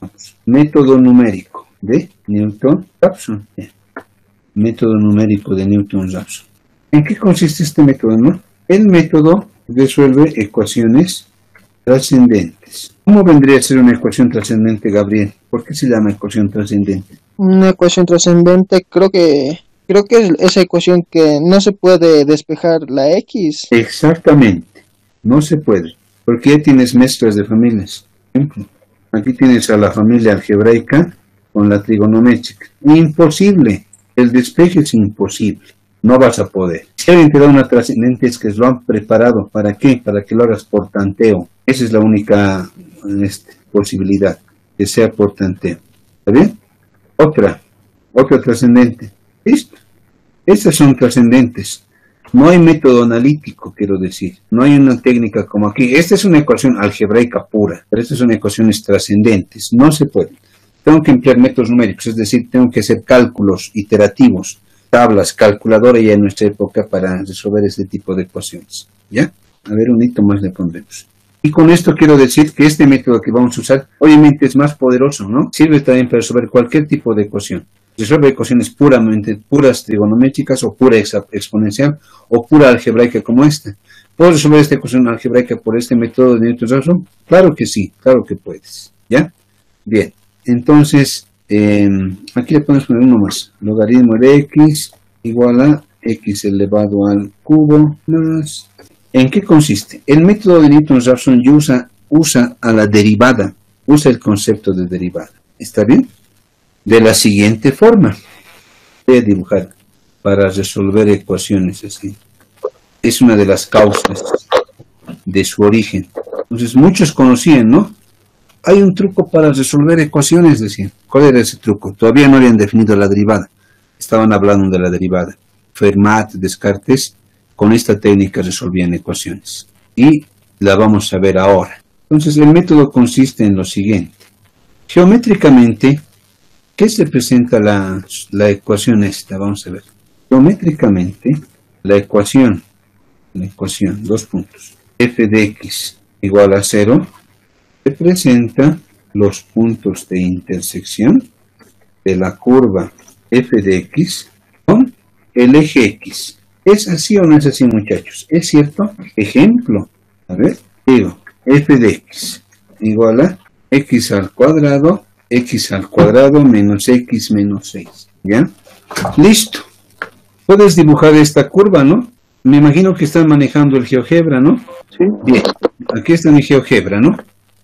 Método numérico de Newton-Raphson. Método numérico de Newton-Raphson. ¿En qué consiste este método, no? El método resuelve ecuaciones trascendentes. ¿Cómo vendría a ser una ecuación trascendente, Gabriel? ¿Por qué se llama ecuación trascendente? Una ecuación trascendente, creo que es esa ecuación que no se puede despejar la X. Exactamente, no se puede, porque ya tienes mezclas de familias. Por ejemplo, aquí tienes a la familia algebraica con la trigonométrica. Imposible, el despeje es imposible, no vas a poder. Si alguien te da una trascendente es que lo han preparado. ¿Para qué? Para que lo hagas por tanteo. Esa es la única posibilidad, que sea por tanteo. ¿Está bien? Otra trascendente. ¿Listo? Estas son trascendentes. No hay método analítico, quiero decir. No hay una técnica como aquí. Esta es una ecuación algebraica pura, pero estas son ecuaciones trascendentes. No se puede. Tengo que emplear métodos numéricos, es decir, tengo que hacer cálculos iterativos, tablas, calculadora ya en nuestra época para resolver este tipo de ecuaciones. ¿Ya? A ver, un hito más le pondremos. Y con esto quiero decir que este método que vamos a usar, obviamente es más poderoso, ¿no? Sirve también para resolver cualquier tipo de ecuación. Resuelve ecuaciones puras trigonométricas o pura exponencial o pura algebraica como esta. ¿Puedo resolver esta ecuación algebraica por este método de Newton-Raphson? Claro que sí, claro que puedes. ¿Ya? Bien, entonces, aquí le podemos poner uno más. Logaritmo de x igual a x elevado al cubo más... ¿En qué consiste? El método de Newton-Raphson usa a la derivada, usa el concepto de derivada. ¿Está bien? De la siguiente forma. Voy a dibujar para resolver ecuaciones así. Es una de las causas de su origen. Entonces muchos conocían, ¿no? Hay un truco para resolver ecuaciones, decían. ¿Cuál era ese truco? Todavía no habían definido la derivada. Estaban hablando de la derivada. Fermat, Descartes, con esta técnica resolvían ecuaciones. Y la vamos a ver ahora. Entonces el método consiste en lo siguiente. Geométricamente, ¿qué se presenta la ecuación esta? Vamos a ver. Geométricamente, la ecuación, dos puntos, f de x igual a 0, representa los puntos de intersección de la curva f de x con el eje x. ¿Es así o no es así, muchachos? ¿Es cierto? Ejemplo. A ver, digo, f de x igual a x al cuadrado menos x menos 6. ¿Ya? Listo. Puedes dibujar esta curva, ¿no? Me imagino que están manejando el GeoGebra, ¿no? Sí. Bien. Aquí está mi GeoGebra, ¿no?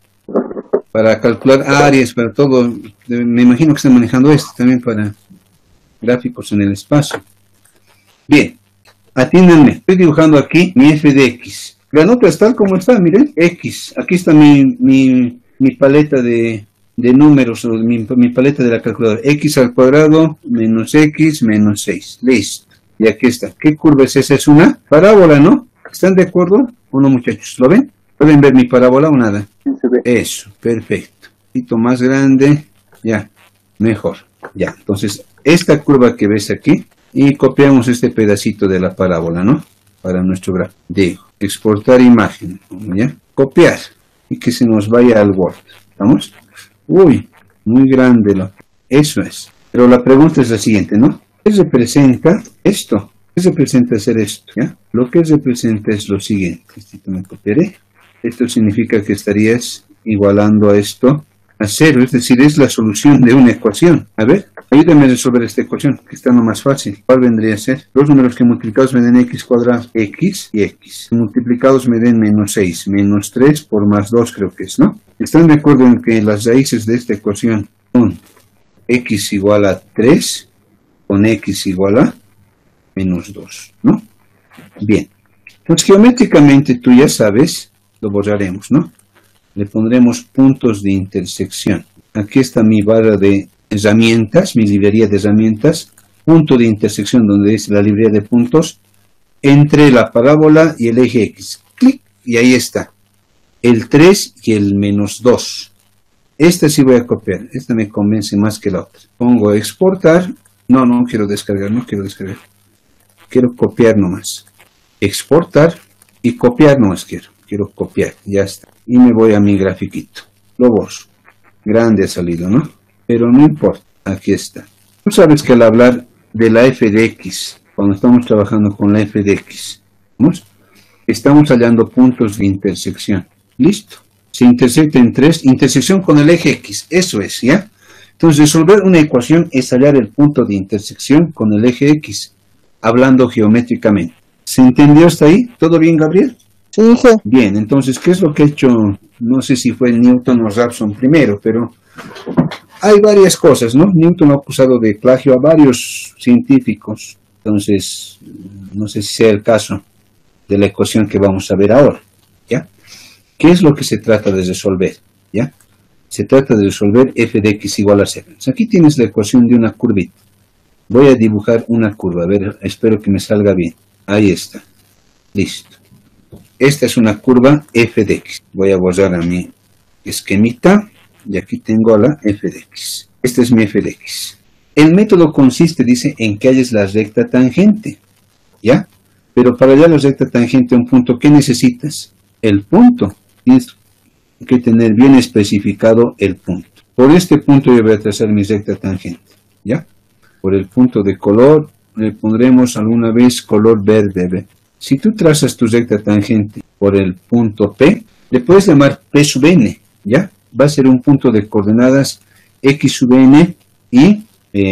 Para calcular áreas, para todo. Me imagino que están manejando esto también para gráficos en el espacio. Bien. Atínenme. Estoy dibujando aquí mi f de x. La nota es tal como está, miren. X. Aquí está mi paleta de números, o mi paleta de la calculadora. X al cuadrado menos x menos 6. Listo. Y aquí está. ¿Qué curva es esa? Es una parábola, ¿no? ¿Están de acuerdo o no, muchachos? ¿Lo ven? ¿Pueden ver mi parábola o nada? Eso, perfecto. Un poquito más grande. Ya, mejor. Ya, entonces, esta curva que ves aquí, y copiamos este pedacito de la parábola, ¿no? Para nuestro gráfico. Digo, exportar imagen, ¿ya? Copiar. Y que se nos vaya al Word. ¿Vamos? Uy, muy grande. Eso es. Pero la pregunta es la siguiente, ¿no? ¿Qué representa esto? ¿Qué representa hacer esto? ¿Ya? Lo que representa es lo siguiente. Esto me copiaré. Esto significa que estarías igualando a esto a 0. Es decir, es la solución de una ecuación. A ver, ayúdame a resolver esta ecuación, que está lo más fácil. ¿Cuál vendría a ser? Los números que multiplicados me den x cuadrado, x y x. Multiplicados me den menos 6, menos 3 por más 2 creo que es, ¿no? ¿Están de acuerdo en que las raíces de esta ecuación son x igual a 3 con x igual a menos 2, ¿no? Bien. Entonces, geométricamente tú ya sabes, lo borraremos, ¿no? Le pondremos puntos de intersección. Aquí está mi barra de herramientas, mi librería de herramientas. Punto de intersección donde dice la librería de puntos entre la parábola y el eje X. Clic, y ahí está. El 3 y el menos 2. Esta sí voy a copiar. Esta me convence más que la otra. Pongo exportar. No quiero descargar, Quiero copiar nomás. Exportar y copiar nomás quiero. Quiero copiar, ya está. Y me voy a mi grafiquito. Lo borro. grande ha salido, ¿no? Pero no importa, aquí está. Tú sabes que al hablar de la f de x, cuando estamos trabajando con la f de x, ¿vamos? Estamos hallando puntos de intersección. ¿Listo? Se intersecta en 3, intersección con el eje x, eso es, ¿ya? Entonces, resolver una ecuación es hallar el punto de intersección con el eje x, hablando geométricamente. ¿Se entendió hasta ahí? ¿Todo bien, Gabriel? Sí, dije. Bien, entonces, ¿qué es lo que ha hecho? No sé si fue Newton o Raphson primero, pero hay varias cosas, ¿no? Newton ha acusado de plagio a varios científicos, entonces, no sé si sea el caso de la ecuación que vamos a ver ahora, ¿ya? ¿Qué es lo que se trata de resolver? ¿Ya? Se trata de resolver f de x igual a 0. Aquí tienes la ecuación de una curvita. Voy a dibujar una curva, a ver, espero que me salga bien. Ahí está. Listo. Esta es una curva f de x. Voy a borrar a mi esquemita y aquí tengo a la f de x. Esta es mi f de x. El método consiste, dice, en que halles la recta tangente. ¿Ya? Pero para hallar la recta tangente a un punto, ¿qué necesitas? El punto. Tienes que tener bien especificado el punto. Por este punto yo voy a trazar mi recta tangente. ¿Ya? Por el punto de color, le pondremos alguna vez color verde. ¿Ve? Si tú trazas tu recta tangente por el punto P, le puedes llamar P sub n. ¿Ya? Va a ser un punto de coordenadas x sub n y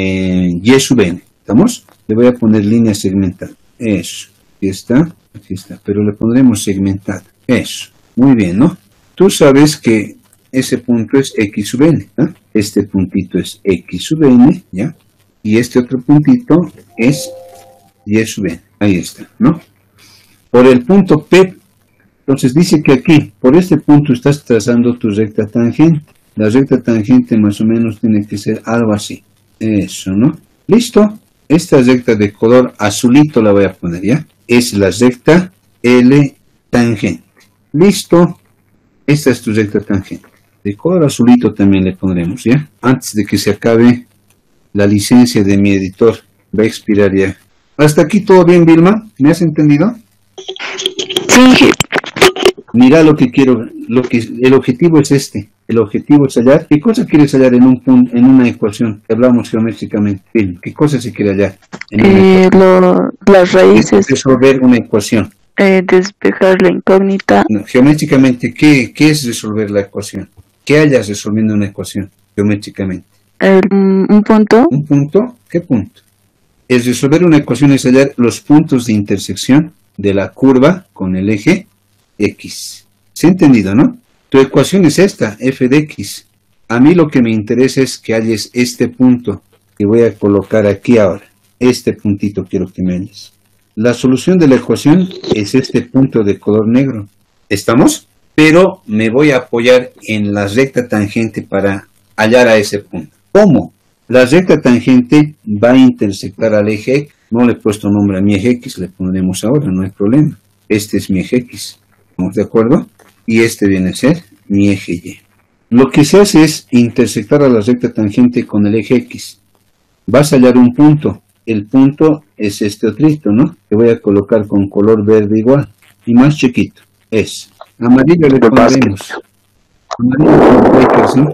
y sub n. ¿Estamos? Le voy a poner línea segmentada. Eso. Aquí está, pero le pondremos segmentada. Eso, muy bien, ¿no? Tú sabes que ese punto es x sub n, ¿eh? Este puntito es x sub n, ¿ya? Y este otro puntito es y sub n, ahí está, ¿no? Por el punto P, entonces dice que aquí, por este punto estás trazando tu recta tangente. La recta tangente más o menos tiene que ser algo así, eso, ¿no? ¿Listo? Esta recta de color azulito la voy a poner, ¿ya? Es la recta L tangente. Listo. Esta es tu recta tangente. De color azulito también le pondremos, ¿ya? Antes de que se acabe la licencia de mi editor. Va a expirar ya. ¿Hasta aquí todo bien, Vilma? ¿Me has entendido? Sí. Mira lo que quiero. El objetivo es este. El objetivo es hallar. ¿Qué cosa quieres hallar en un punto, en una ecuación? Que hablamos geométricamente. ¿Qué cosa se quiere hallar? Las raíces. Resolver una ecuación. Despejar la incógnita. No, geométricamente, ¿qué es resolver la ecuación? ¿Qué hallas resolviendo una ecuación geométricamente? Un punto. ¿Un punto? ¿Qué punto? Es resolver una ecuación es hallar los puntos de intersección de la curva con el eje X. ¿Se ha entendido, no? Tu ecuación es esta, f de x. A mí lo que me interesa es que halles este punto que voy a colocar aquí ahora. Este puntito quiero que me halles. La solución de la ecuación es este punto de color negro. ¿Estamos? Pero me voy a apoyar en la recta tangente para hallar a ese punto. ¿Cómo? La recta tangente va a intersectar al eje X. No le he puesto nombre a mi eje X, le pondremos ahora, no hay problema. Este es mi eje X. ¿Estamos de acuerdo? Y este viene a ser mi eje Y. Lo que se hace es intersectar a la recta tangente con el eje X. Vas a hallar un punto. El punto es este otrito, ¿no? Que voy a colocar con color verde igual. Y más chiquito. Es. Amarillo le pondremos. Amarillo con Lakers, ¿no?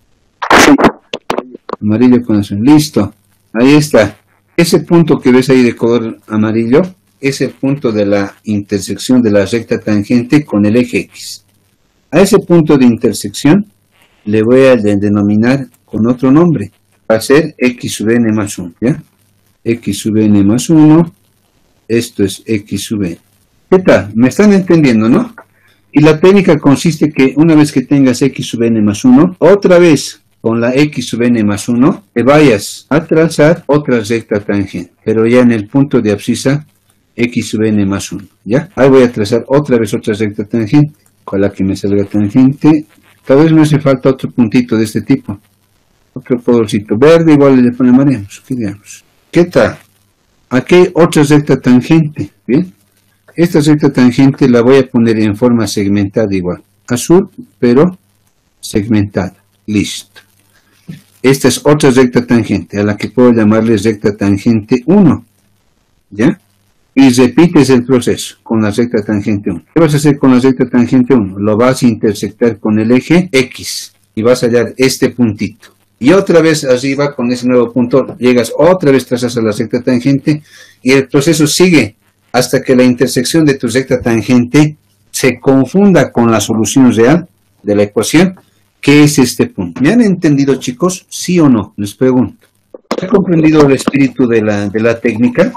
Amarillo con azul. Listo. Ahí está. Ese punto que ves ahí de color amarillo es el punto de la intersección de la recta tangente con el eje X. A ese punto de intersección le voy a denominar con otro nombre. Va a ser x sub n más 1, ¿ya? X sub n más 1, esto es x sub n. ¿Qué tal? ¿Me están entendiendo, no? Y la técnica consiste que una vez que tengas x sub n más 1, otra vez con la x sub n más 1, te vayas a trazar otra recta tangente, pero ya en el punto de abscisa x sub n más 1, ¿ya? Ahí voy a trazar otra vez otra recta tangente, con la que me salga tangente. Tal vez me hace falta otro puntito de este tipo. Otro colorcito verde, igual le ponemos, ¿qué tal? Aquí hay otra recta tangente, ¿bien? Esta recta tangente la voy a poner en forma segmentada igual. Azul, pero segmentada. Listo. Esta es otra recta tangente, a la que puedo llamarle recta tangente 1. ¿Ya? Y repites el proceso con la recta tangente 1. ¿Qué vas a hacer con la recta tangente 1? Lo vas a intersectar con el eje X. y vas a hallar este puntito. Y otra vez arriba con ese nuevo punto llegas otra vez, trazas a la recta tangente y el proceso sigue hasta que la intersección de tu recta tangente se confunda con la solución real de la ecuación, que es este punto. ¿Me han entendido, chicos? ¿Sí o no? Les pregunto. ¿Han comprendido el espíritu de la técnica?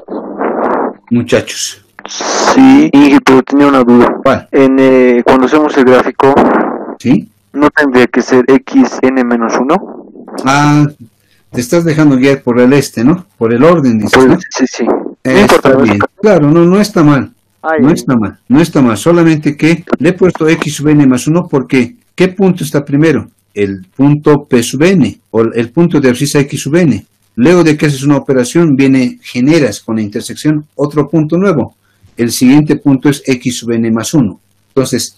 Muchachos. Sí, pero tenía una duda. ¿Cuál? Cuando hacemos el gráfico, ¿Sí? ¿no tendría que ser xn-1? Ah, te estás dejando guiar por el ¿no? Por el orden, dices, Pues, ¿no? sí. No Está importa. bien. Claro, no está mal. Ay, No está mal, solamente que le he puesto x sub n más 1 porque ¿qué punto está primero? El punto p sub n, o el punto de abscisa x sub n. Luego de que haces una operación, generas con la intersección otro punto nuevo. El siguiente punto es x sub n más 1. Entonces,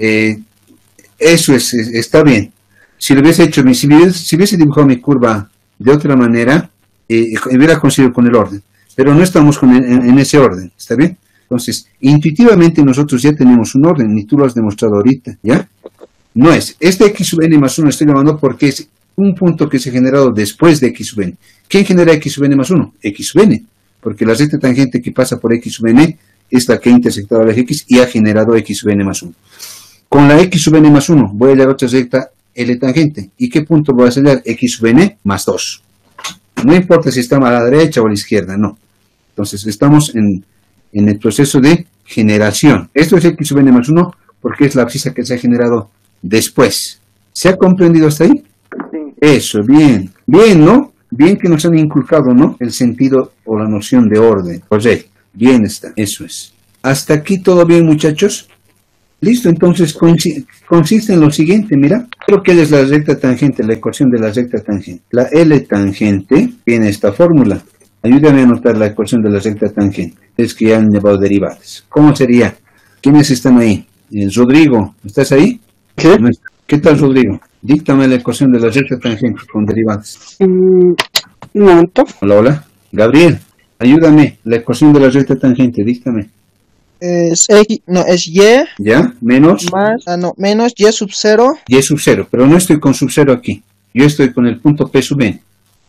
eso está bien. Si lo hubiese hecho, si hubiese dibujado mi curva de otra manera, hubiera conseguido con el orden. Pero no estamos en ese orden, ¿está bien? Entonces, intuitivamente nosotros ya tenemos un orden, y tú lo has demostrado ahorita, ¿ya? No es, este x sub n más 1 estoy llamando porque es un punto que se ha generado después de x sub n. ¿Quién genera x sub n más 1? X sub n, porque la recta tangente que pasa por x sub n es la que ha intersectado la x y ha generado x sub n más 1. Con la x sub n más 1 voy a hallar otra recta L tangente. ¿Y qué punto voy a hallar? X sub n más 2. No importa si está a la derecha o a la izquierda, no. Entonces estamos en el proceso de generación. Esto es x sub n más 1 porque es la abscisa que se ha generado después. ¿Se ha comprendido hasta ahí? Sí. Eso, bien. Bien, ¿no? Bien que nos han inculcado, ¿no? El sentido o la noción de orden. Correcto. Bien está. Eso es. ¿Hasta aquí todo bien, muchachos? Listo, entonces consiste en lo siguiente, mira. Creo que es la recta tangente, la ecuación de la recta tangente. La L tangente tiene esta fórmula. Ayúdame a anotar la ecuación de la recta tangente. Es que ya han llevado derivadas. ¿Cómo sería? ¿Quiénes están ahí? Rodrigo, ¿estás ahí? ¿Qué? ¿Qué tal, Rodrigo? Díctame la ecuación de la recta tangente con derivadas. Un momento. Hola. Gabriel, ayúdame. La ecuación de la recta tangente, díctame. Es y ¿Ya? Menos. menos y sub 0. Y sub 0, pero no estoy con sub 0 aquí. Yo estoy con el punto P sub n.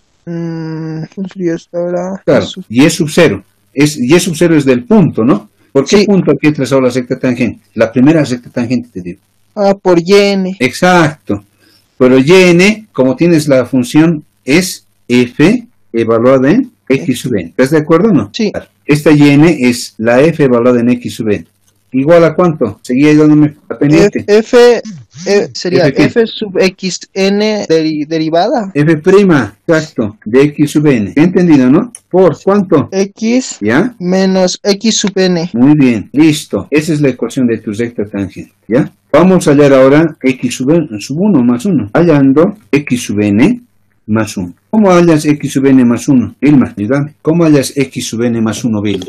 Claro, y sub 0. Y sub 0 es del punto, ¿no? ¿Por qué punto aquí he trazado la recta tangente? La primera recta tangente, te digo. Por yn. Exacto. Pero yn, como tienes la función, es f evaluada en x sub n. ¿Estás de acuerdo o no? Sí. Claro. Esta yn es la f evaluada en x sub n. ¿Igual a cuánto? Seguía ahí dándome la pendiente. Sería f sub xn derivada. F', exacto, de x sub n. ¿Entendido, no? ¿Por cuánto? X ¿Ya? menos x sub n. Muy bien, listo. Esa es la ecuación de tu recta tangente, ¿ya? Vamos a hallar ahora x sub 1 más 1. Hallando x sub n más 1. ¿Cómo hallas x sub n más 1? Vilma, ayúdame. ¿Cómo hallas x sub n más 1, Vilma?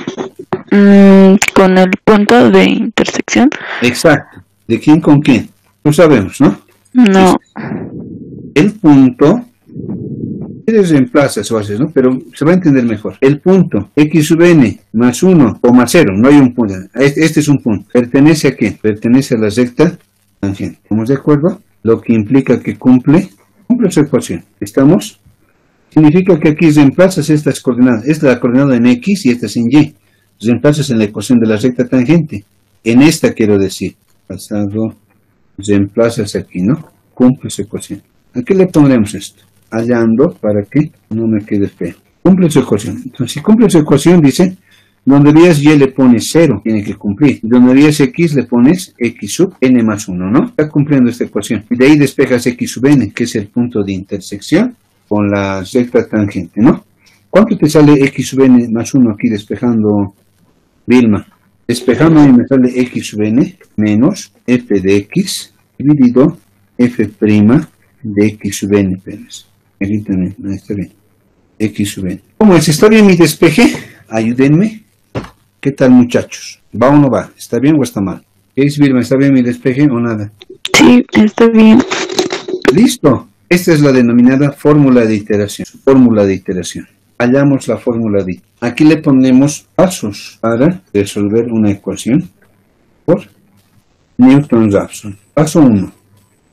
Con el punto de intersección. Exacto. ¿De quién con quién? Lo sabemos, ¿no? No. El punto, eres reemplazas o haces, ¿no? Pero se va a entender mejor. El punto x sub n más 1 o más 0, no hay un punto. Este es un punto. ¿Pertenece a qué? Pertenece a la recta tangente. ¿Estamos de acuerdo? Lo que implica que cumple su ecuación. ¿Estamos? Significa que aquí reemplazas estas coordenadas. Esta es la coordenada en x y esta es en y. Reemplazas en la ecuación de la recta tangente. En esta quiero decir. Pasado, reemplazas aquí, ¿no? Cumple su ecuación. ¿A qué le pondremos esto? Hallando para que no me quede feo. Cumple su ecuación. Entonces, si cumple su ecuación, dice, donde veas y le pones 0, tiene que cumplir. Donde veas x, le pones x sub n más 1, ¿no? Está cumpliendo esta ecuación. Y de ahí despejas x sub n, que es el punto de intersección con la recta tangente, ¿no? ¿Cuánto te sale x sub n más 1 aquí despejando, Vilma? Despejando y me sale x sub n menos f de x dividido f' de x sub n. Aquí también, ahí está bien. X sub n. ¿Cómo es? ¿Está bien mi despeje? Ayúdenme. ¿Qué tal, muchachos? ¿Va o no va? ¿Está bien o está mal? ¿Qué dice Vilma? ¿Está bien mi despeje o nada? Sí, está bien. Listo. Esta es la denominada fórmula de iteración. Fórmula de iteración. Hallamos la fórmula de. Aquí le ponemos pasos para resolver una ecuación por Newton-Raphson. Paso 1.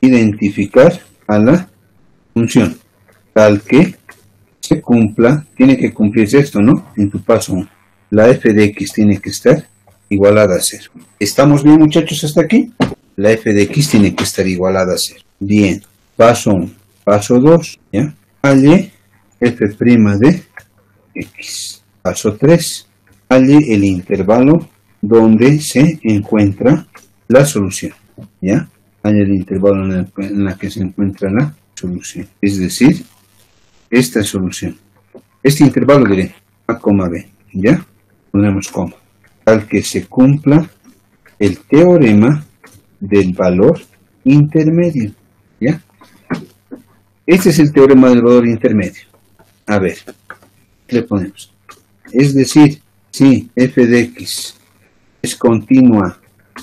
identificar a la función, tal que se cumpla, tiene que cumplirse esto, ¿no? En tu paso 1. La f de x tiene que estar igualada a 0. ¿Estamos bien, muchachos, hasta aquí? La f de x tiene que estar igualada a 0. Bien, paso 1. Paso 2, ¿ya? Halle f' de x. Paso 3, halle el intervalo donde se encuentra la solución, ¿ya? Halle el intervalo en la que se encuentra la solución. Es decir, esta solución. Este intervalo diré a, b, ¿ya? Ponemos coma. Tal que se cumpla el teorema del valor intermedio, ¿ya? Este es el teorema del valor intermedio. A ver, ¿qué le ponemos? Es decir, si f de x es continua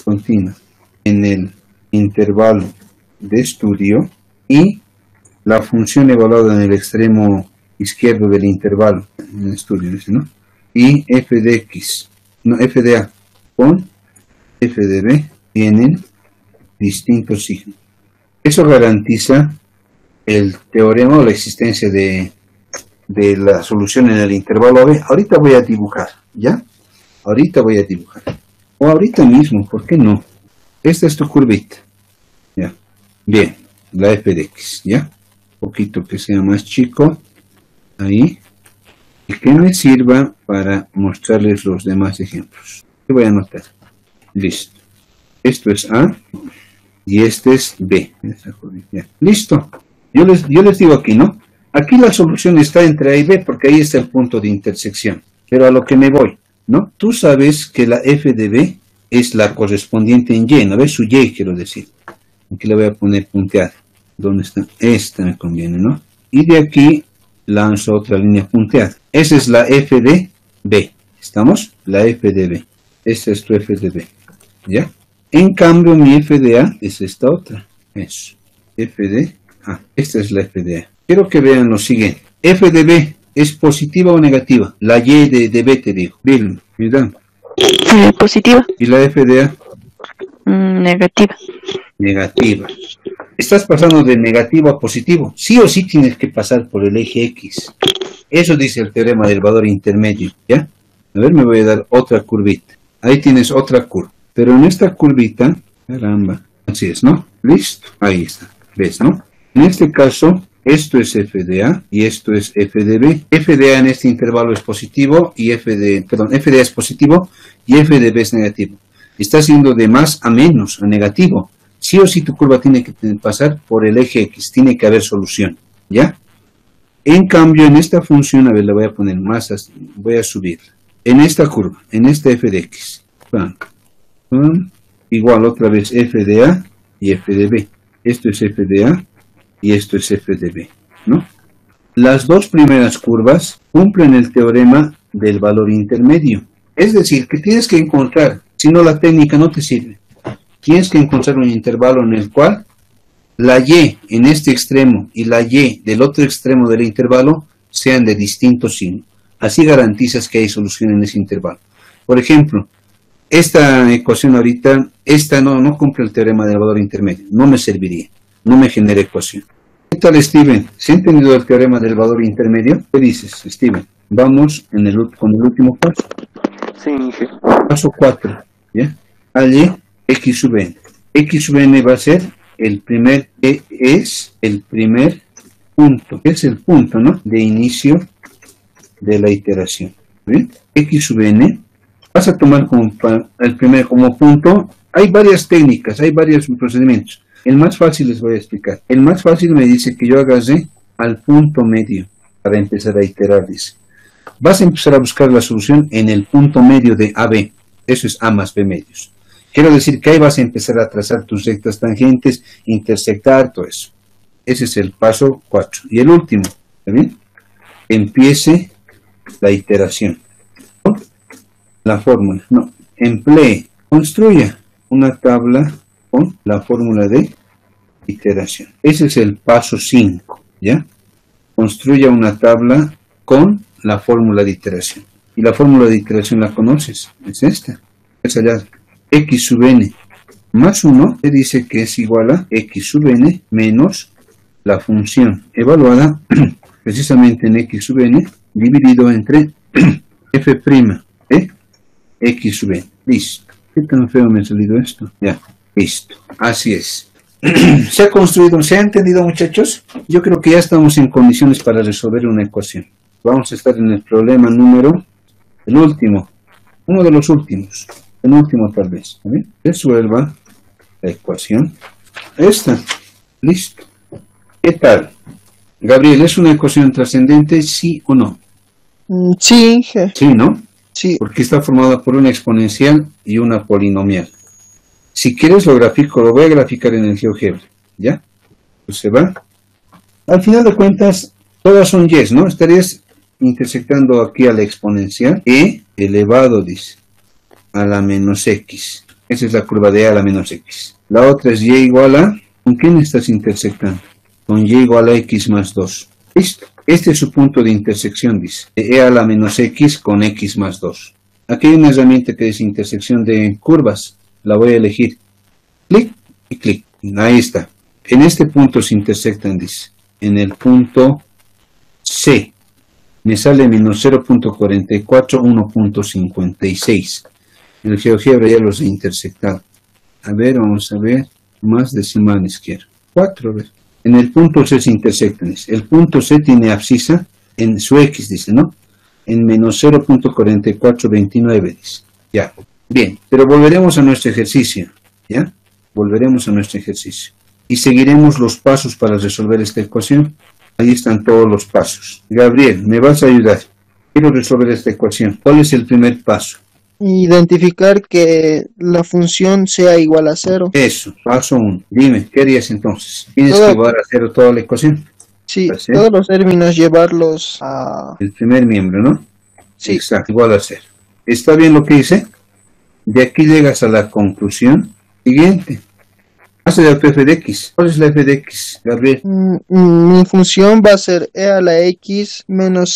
en el intervalo de estudio y la función evaluada en el extremo izquierdo del intervalo en el estudio, ¿no? Y f de x, no, f de a con f de b tienen distintos signos. Eso garantiza el teorema o la existencia de la solución en el intervalo AB. Ahorita voy a dibujar, ¿ya? Ahorita voy a dibujar. O ahorita mismo, ¿por qué no? Esta es tu curvita, ¿ya? Bien, la f de x, ¿ya? Un poquito que sea más chico, ahí. Y que me sirva para mostrarles los demás ejemplos. ¿Qué voy a anotar? Listo. Esto es A y este es B. Listo. Yo les digo aquí, ¿no? Aquí la solución está entre A y B porque ahí está el punto de intersección. Pero a lo que me voy, ¿no? Tú sabes que la f de B es la correspondiente en Y, ¿no ves? Su Y, quiero decir. Aquí le voy a poner punteada. ¿Dónde está? Esta me conviene, ¿no? Y de aquí lanzo otra línea punteada. Esa es la f de B. ¿Estamos? La f de B. Esta es tu f de B. ¿Ya? En cambio, mi f de A es esta otra. Eso. F de A. Esta es la f de A. Quiero que vean lo siguiente. F de B es positiva o negativa. La y de B te digo. Bien, mira. Positiva. ¿Y la f de A? Negativa. Negativa. Estás pasando de negativo a positivo. Sí o sí tienes que pasar por el eje X. Eso dice el teorema del valor intermedio, ¿ya? A ver, me voy a dar otra curvita. Ahí tienes otra curva. Pero en esta curvita, caramba, así es, ¿no? Listo. Ahí está. ¿Ves, no? En este caso, esto es f de A y esto es f de B. F de A en este intervalo es positivo y f de A es positivo y f de B es negativo. Está haciendo de más a menos, a negativo. Sí o sí tu curva tiene que pasar por el eje X, tiene que haber solución, ¿ya? En cambio, en esta función, a ver, la voy a poner más, voy a subir. En esta curva, en esta f de X, igual otra vez f de A y f de B. Esto es f de A y esto es f de B, ¿no? Las dos primeras curvas cumplen el teorema del valor intermedio. Es decir, que tienes que encontrar, si no la técnica no te sirve. Tienes que encontrar un intervalo en el cual la y en este extremo y la y del otro extremo del intervalo sean de distinto signo. Así garantizas que hay solución en ese intervalo. Por ejemplo, esta ecuación ahorita, esta no cumple el teorema del valor intermedio. No me serviría. No me genera ecuación. ¿Qué tal, Steven? ¿Se ha entendido el teorema del valor intermedio? ¿Qué dices, Steven? Vamos con el último paso. Sí, Inge. Paso 4. ¿Ya? Allí, x sub n. X sub n va a ser el primer punto. Es el punto, ¿no? De inicio de la iteración. ¿Bien? X sub n. Vas a tomar como punto. Hay varias técnicas, hay varios procedimientos. El más fácil les voy a explicar. El más fácil me dice que yo agarré al punto medio para empezar a iterar, dice. Vas a empezar a buscar la solución en el punto medio de AB. Eso es A más B medios. Quiero decir que ahí vas a empezar a trazar tus rectas tangentes, intersectar, todo eso. Ese es el paso 4. Y el último, ¿está bien? Empiece la iteración. La fórmula. No, emplee, construya una tabla con la fórmula de iteración. Ese es el paso 5, ¿ya? Construya una tabla con la fórmula de iteración. Y la fórmula de iteración la conoces, es esta. Es allá, x sub n más 1 te dice que es igual a x sub n menos la función evaluada precisamente en x sub n dividido entre f' de x sub n. Listo. ¿Qué tan feo me ha salido esto? Ya, listo. Así es. ¿Se ha construido? ¿Se ha entendido, muchachos? Yo creo que ya estamos en condiciones para resolver una ecuación. Vamos a estar en el problema número, el último, uno de los últimos, el último tal vez. ¿Vale? Resuelva la ecuación. Esta. Listo. ¿Qué tal? Gabriel, ¿es una ecuación trascendente, sí o no? Sí, Inge. Sí, ¿no? Sí. Porque está formada por una exponencial y una polinomial. Si quieres lo grafico, lo voy a graficar en el GeoGebra, ¿ya? Pues se va. Al final de cuentas, todas son y, ¿no? Estarías intersectando aquí a la exponencial e elevado, dice, a la menos x. Esa es la curva de a la menos x. La otra es y igual a, ¿con quién estás intersectando? Con y igual a x más 2. Listo. Este es su punto de intersección, dice. De e a la menos x con x más 2. Aquí hay una herramienta que es intersección de curvas. La voy a elegir. Clic y clic. Ahí está. En este punto se intersectan, dice. En el punto C. Me sale menos 0.44, 1.56. En el GeoGebra ya los he intersectado. A ver, vamos a ver. Más decimales quiero. 4, a ver. En el punto C se intersectan. El punto C tiene abscisa en su X, dice, ¿no? En menos 0.4429, dice. Ya. Bien, pero volveremos a nuestro ejercicio. ¿Ya? Volveremos a nuestro ejercicio. Y seguiremos los pasos para resolver esta ecuación. Ahí están todos los pasos. Gabriel, ¿me vas a ayudar? Quiero resolver esta ecuación. ¿Cuál es el primer paso? Identificar que la función sea igual a 0. Eso, paso 1. Dime, ¿qué harías entonces? ¿Tienes que igualar a 0 toda la ecuación? Sí, ¿Así? todos los términos llevarlos a... El primer miembro, ¿no? Sí. Exacto, igual a 0. ¿Está bien lo que hice? De aquí llegas a la conclusión siguiente. Hace la f de x. ¿Cuál es la f de x, Gabriel? Mi función va a ser e a la x menos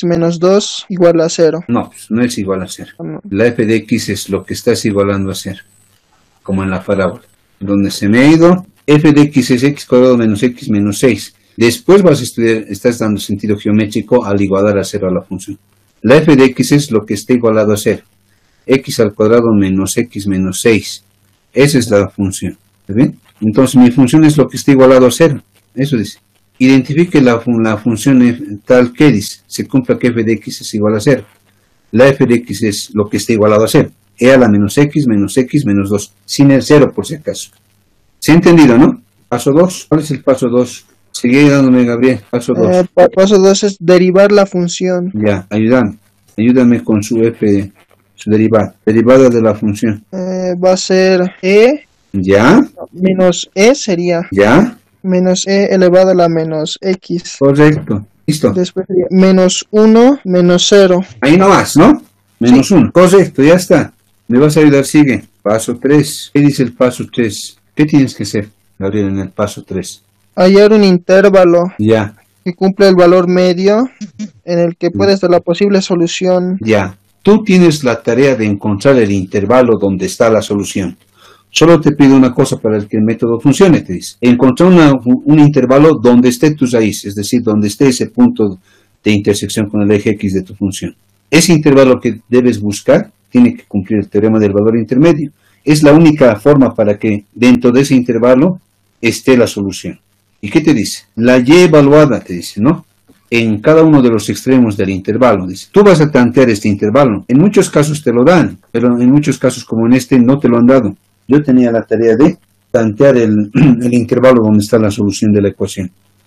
2 igual a 0. No, pues no es igual a 0. No. La f de x es lo que estás igualando a 0. Como en la parábola. Donde se me ha ido, f de x es x cuadrado menos x menos 6. Después vas a estudiar, estás dando sentido geométrico al igualar a 0 a la función. La f de x es lo que está igualado a 0. X al cuadrado menos x menos 6. Esa es la función. ¿Bien? Entonces mi función es lo que está igualado a 0. Eso dice. Identifique la función tal que dice. Se cumpla que f de x es igual a 0. La f de x es lo que está igualado a 0. E a la menos x menos 2. Sin el 0 por si acaso. ¿Se ha entendido, no? Paso 2. ¿Cuál es el paso 2? Sigue dándome, Gabriel. Paso 2. Paso 2 es derivar la función. Ya, ayúdame. Ayúdame con su f, su derivada. Derivada de la función. Va a ser e... ¿Ya? Menos e sería ¿Ya? menos e elevado a la menos x. Correcto. Listo. Después sería menos 1 menos 0. Ahí nomás, ¿no? Menos Sí. 1. Correcto, ya está. Me vas a ayudar, sigue. Paso 3. ¿Qué dice el paso 3? ¿Qué tienes que hacer, Gabriel, en el paso 3? Hallar un intervalo Ya, que cumple el valor medio en el que puede estar la posible solución. ya. Tú tienes la tarea de encontrar el intervalo donde está la solución. Solo te pido una cosa para que el método funcione, te dice. Encontrar un intervalo donde esté tu raíz, es decir, donde esté ese punto de intersección con el eje X de tu función. Ese intervalo que debes buscar tiene que cumplir el teorema del valor intermedio. Es la única forma para que dentro de ese intervalo esté la solución. ¿Y qué te dice? La y evaluada, te dice, ¿no? En cada uno de los extremos del intervalo. Dice, tú vas a tantear este intervalo. En muchos casos te lo dan, pero en muchos casos como en este no te lo han dado. Yo tenía la tarea de tantear el intervalo donde está la solución de la ecuación.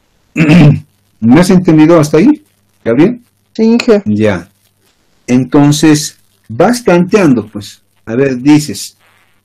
¿Me has entendido hasta ahí, Gabriel? Sí, Inge. Ya. Entonces, vas tanteando, pues. A ver, dices,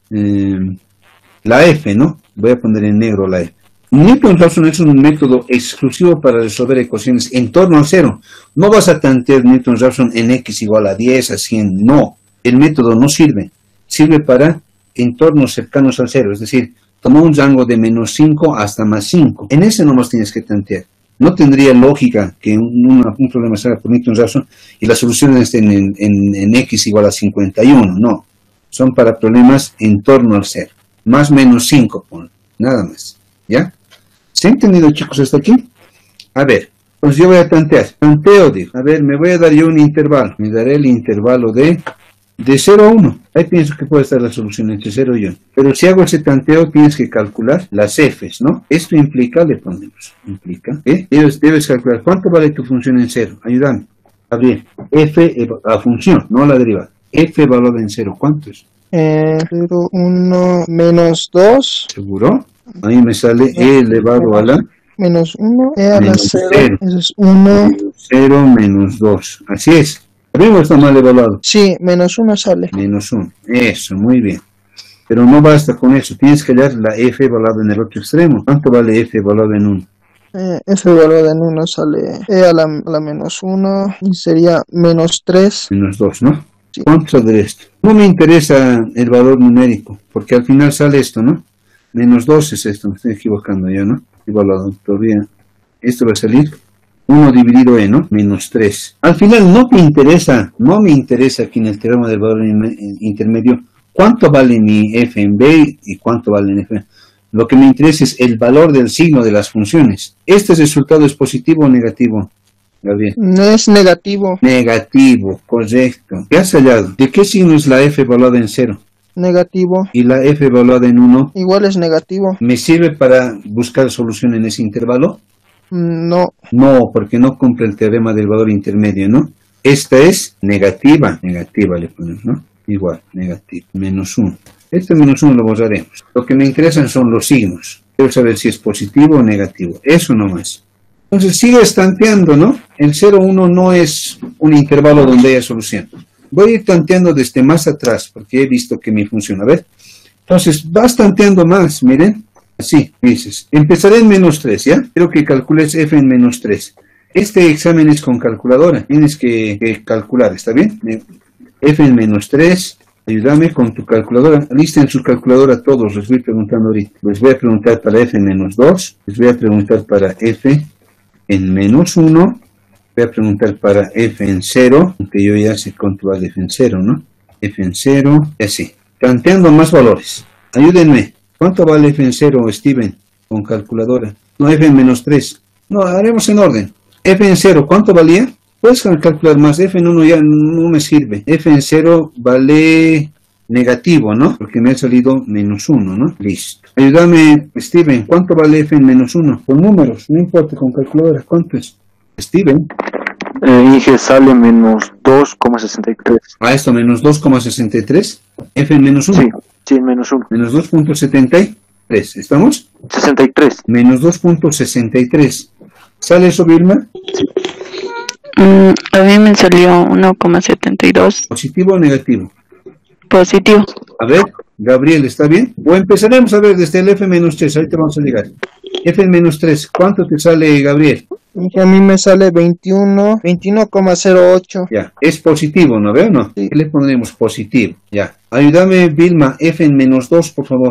la F, ¿no? Voy a poner en negro la F. Newton-Raphson es un método exclusivo para resolver ecuaciones en torno al 0. No vas a tantear Newton-Raphson en x igual a 10, a 100, no. El método no sirve. Sirve para entornos cercanos al 0, es decir, toma un rango de menos 5 hasta más 5. En ese nomás tienes que tantear. No tendría lógica que un problema salga por Newton-Raphson y la solución esté en x igual a 51, no. Son para problemas en torno al 0. más menos 5, nada más, ¿ya? ¿Se ha entendido, chicos, hasta aquí? A ver, pues yo voy a tantear, tanteo, digo, a ver, me voy a dar yo un intervalo, me daré el intervalo de 0 a 1, ahí pienso que puede estar la solución entre 0 y 1, pero si hago ese tanteo tienes que calcular las f's, ¿no? Esto implica, le ponemos, implica, debes calcular cuánto vale tu función en 0, ayúdame, Gabriel, f, la función, no la derivada, f valorada en 0, ¿cuánto es? 0, 1, menos 2. ¿Seguro? Ahí me sale e elevado a la Menos 1, e a la menos 0, cero. eso es 1. 0 menos 2. Así es. ¿Bien o está mal evaluado? Sí, menos 1 sale. Menos 1. Eso, muy bien. Pero no basta con eso. Tienes que hallar la f evaluada en el otro extremo. ¿Cuánto vale f evaluada en 1? F evaluada en 1 sale e a la menos 1 y sería menos 3. Menos 2, ¿no? Sí. ¿Cuánto sale esto? No me interesa el valor numérico, porque al final sale esto, ¿no? Menos 2 es esto, me estoy equivocando yo, ¿no? Evaluado todavía. Esto va a salir 1 dividido e, ¿no? Menos 3. Al final no me interesa aquí en el teorema del valor intermedio cuánto vale mi f en b y cuánto vale en f. Lo que me interesa es el valor del signo de las funciones. ¿Este resultado es positivo o negativo, Gabriel? No es negativo. Negativo, correcto. ¿Qué has hallado? ¿De qué signo es la f evaluada en 0? Negativo. ¿Y la f evaluada en 1? Igual es negativo. ¿Me sirve para buscar solución en ese intervalo? No. No, porque no cumple el teorema del valor intermedio, ¿no? Esta es negativa. Negativa le ponemos, ¿no? Igual, negativa. Menos 1. Este menos 1 lo borraremos. Lo que me interesan son los signos. Quiero saber si es positivo o negativo. Eso nomás. Entonces sigue tanteando, ¿no? El 0, 1 no es un intervalo donde haya solución. Voy a ir tanteando desde más atrás, porque he visto que me funciona. A ver. Entonces, vas tanteando más, miren. Así, dices. Empezaré en menos 3, ¿ya? Quiero que calcules f en menos 3. Este examen es con calculadora. Tienes que calcular, ¿está bien? F en menos 3. Ayúdame con tu calculadora. Listen su calculadora todos. Les voy preguntando ahorita. Les voy a preguntar para f en menos 2. Les voy a preguntar para f en menos 1. Voy a preguntar para f en 0, aunque yo ya sé cuánto vale f en 0, ¿no? F en 0, y así. Tanteando más valores. Ayúdenme. ¿Cuánto vale f en 0, Steven? Con calculadora. No, f en menos 3. No, haremos en orden. F en 0, ¿cuánto valía? Puedes calcular más. F en 1 ya no me sirve. F en 0 vale negativo, ¿no? Porque me ha salido menos 1, ¿no? Listo. Ayúdame, Steven. ¿Cuánto vale f en menos 1? Con números, no importa, con calculadora. ¿Cuánto es? Steven. Inge sale menos 2,63. ¿A esto menos 2,63? F en menos 1. Sí, sí, menos 1. Menos 2,73. ¿Estamos? 63. Menos 2,63. ¿Sale eso, Vilma? A mí me salió 1,72. ¿Positivo o negativo? Positivo. A ver, Gabriel, ¿está bien? O empezaremos a ver desde el f menos 3. Ahorita vamos a llegar. F en menos 3. ¿Cuánto te sale, Gabriel? A mí me sale 21,08. Ya, es positivo, ¿no veo? No. Sí. ¿Qué le pondremos? Positivo. Ya. Ayúdame, Vilma, f en menos 2, por favor.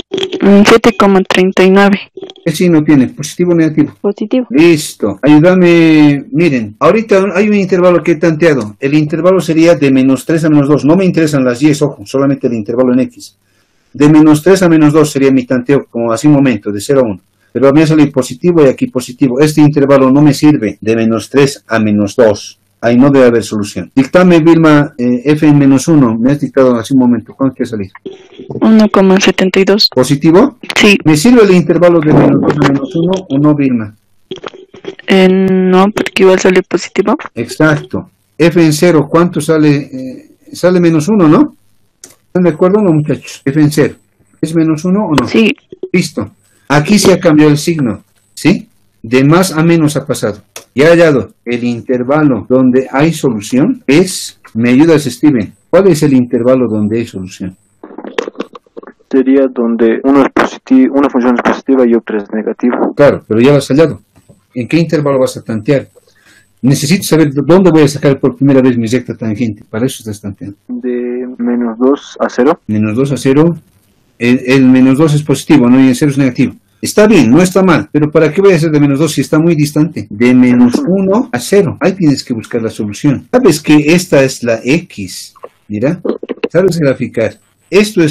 7,39. ¿Qué signo tiene? ¿Positivo o negativo? Positivo. Listo. Ayúdame, miren, ahorita hay un intervalo que he tanteado. El intervalo sería de menos 3 a menos 2. No me interesan las y, ojo, solamente el intervalo en x. De menos 3 a menos 2 sería mi tanteo, como hace un momento, de 0 a 1. Pero a mí me sale positivo y aquí positivo. Este intervalo no me sirve de menos 3 a menos 2. Ahí no debe haber solución. Dictame, Vilma, f en menos 1. Me has dictado hace un momento. ¿Cuánto quiere salir? 1,72. ¿Positivo? Sí. ¿Me sirve el intervalo de menos 2 a menos 1 o no, Vilma? No, porque igual sale positivo. Exacto. F en 0, ¿cuánto sale? Sale menos 1, ¿no? ¿Están de acuerdo o no, muchachos? F en 0. ¿Es menos 1 o no? Sí. Listo. Aquí se ha cambiado el signo, ¿sí? De más a menos ha pasado. Y ha hallado el intervalo donde hay solución es... ¿Me ayudas, Steven? ¿Cuál es el intervalo donde hay solución? Sería donde uno es positivo, una función es positiva y otra es negativa. Claro, pero ya lo has hallado. ¿En qué intervalo vas a tantear? Necesito saber dónde voy a sacar por primera vez mi recta tangente. Para eso estás tanteando. De menos 2 a 0. Menos 2 a 0. El menos 2 es positivo, ¿no? Y el 0 es negativo. Está bien, no está mal, pero ¿para qué voy a hacer de menos 2 si está muy distante? De menos 1 a 0. Ahí tienes que buscar la solución. ¿Sabes que esta es la X? Mira, ¿sabes graficar? Esto es A,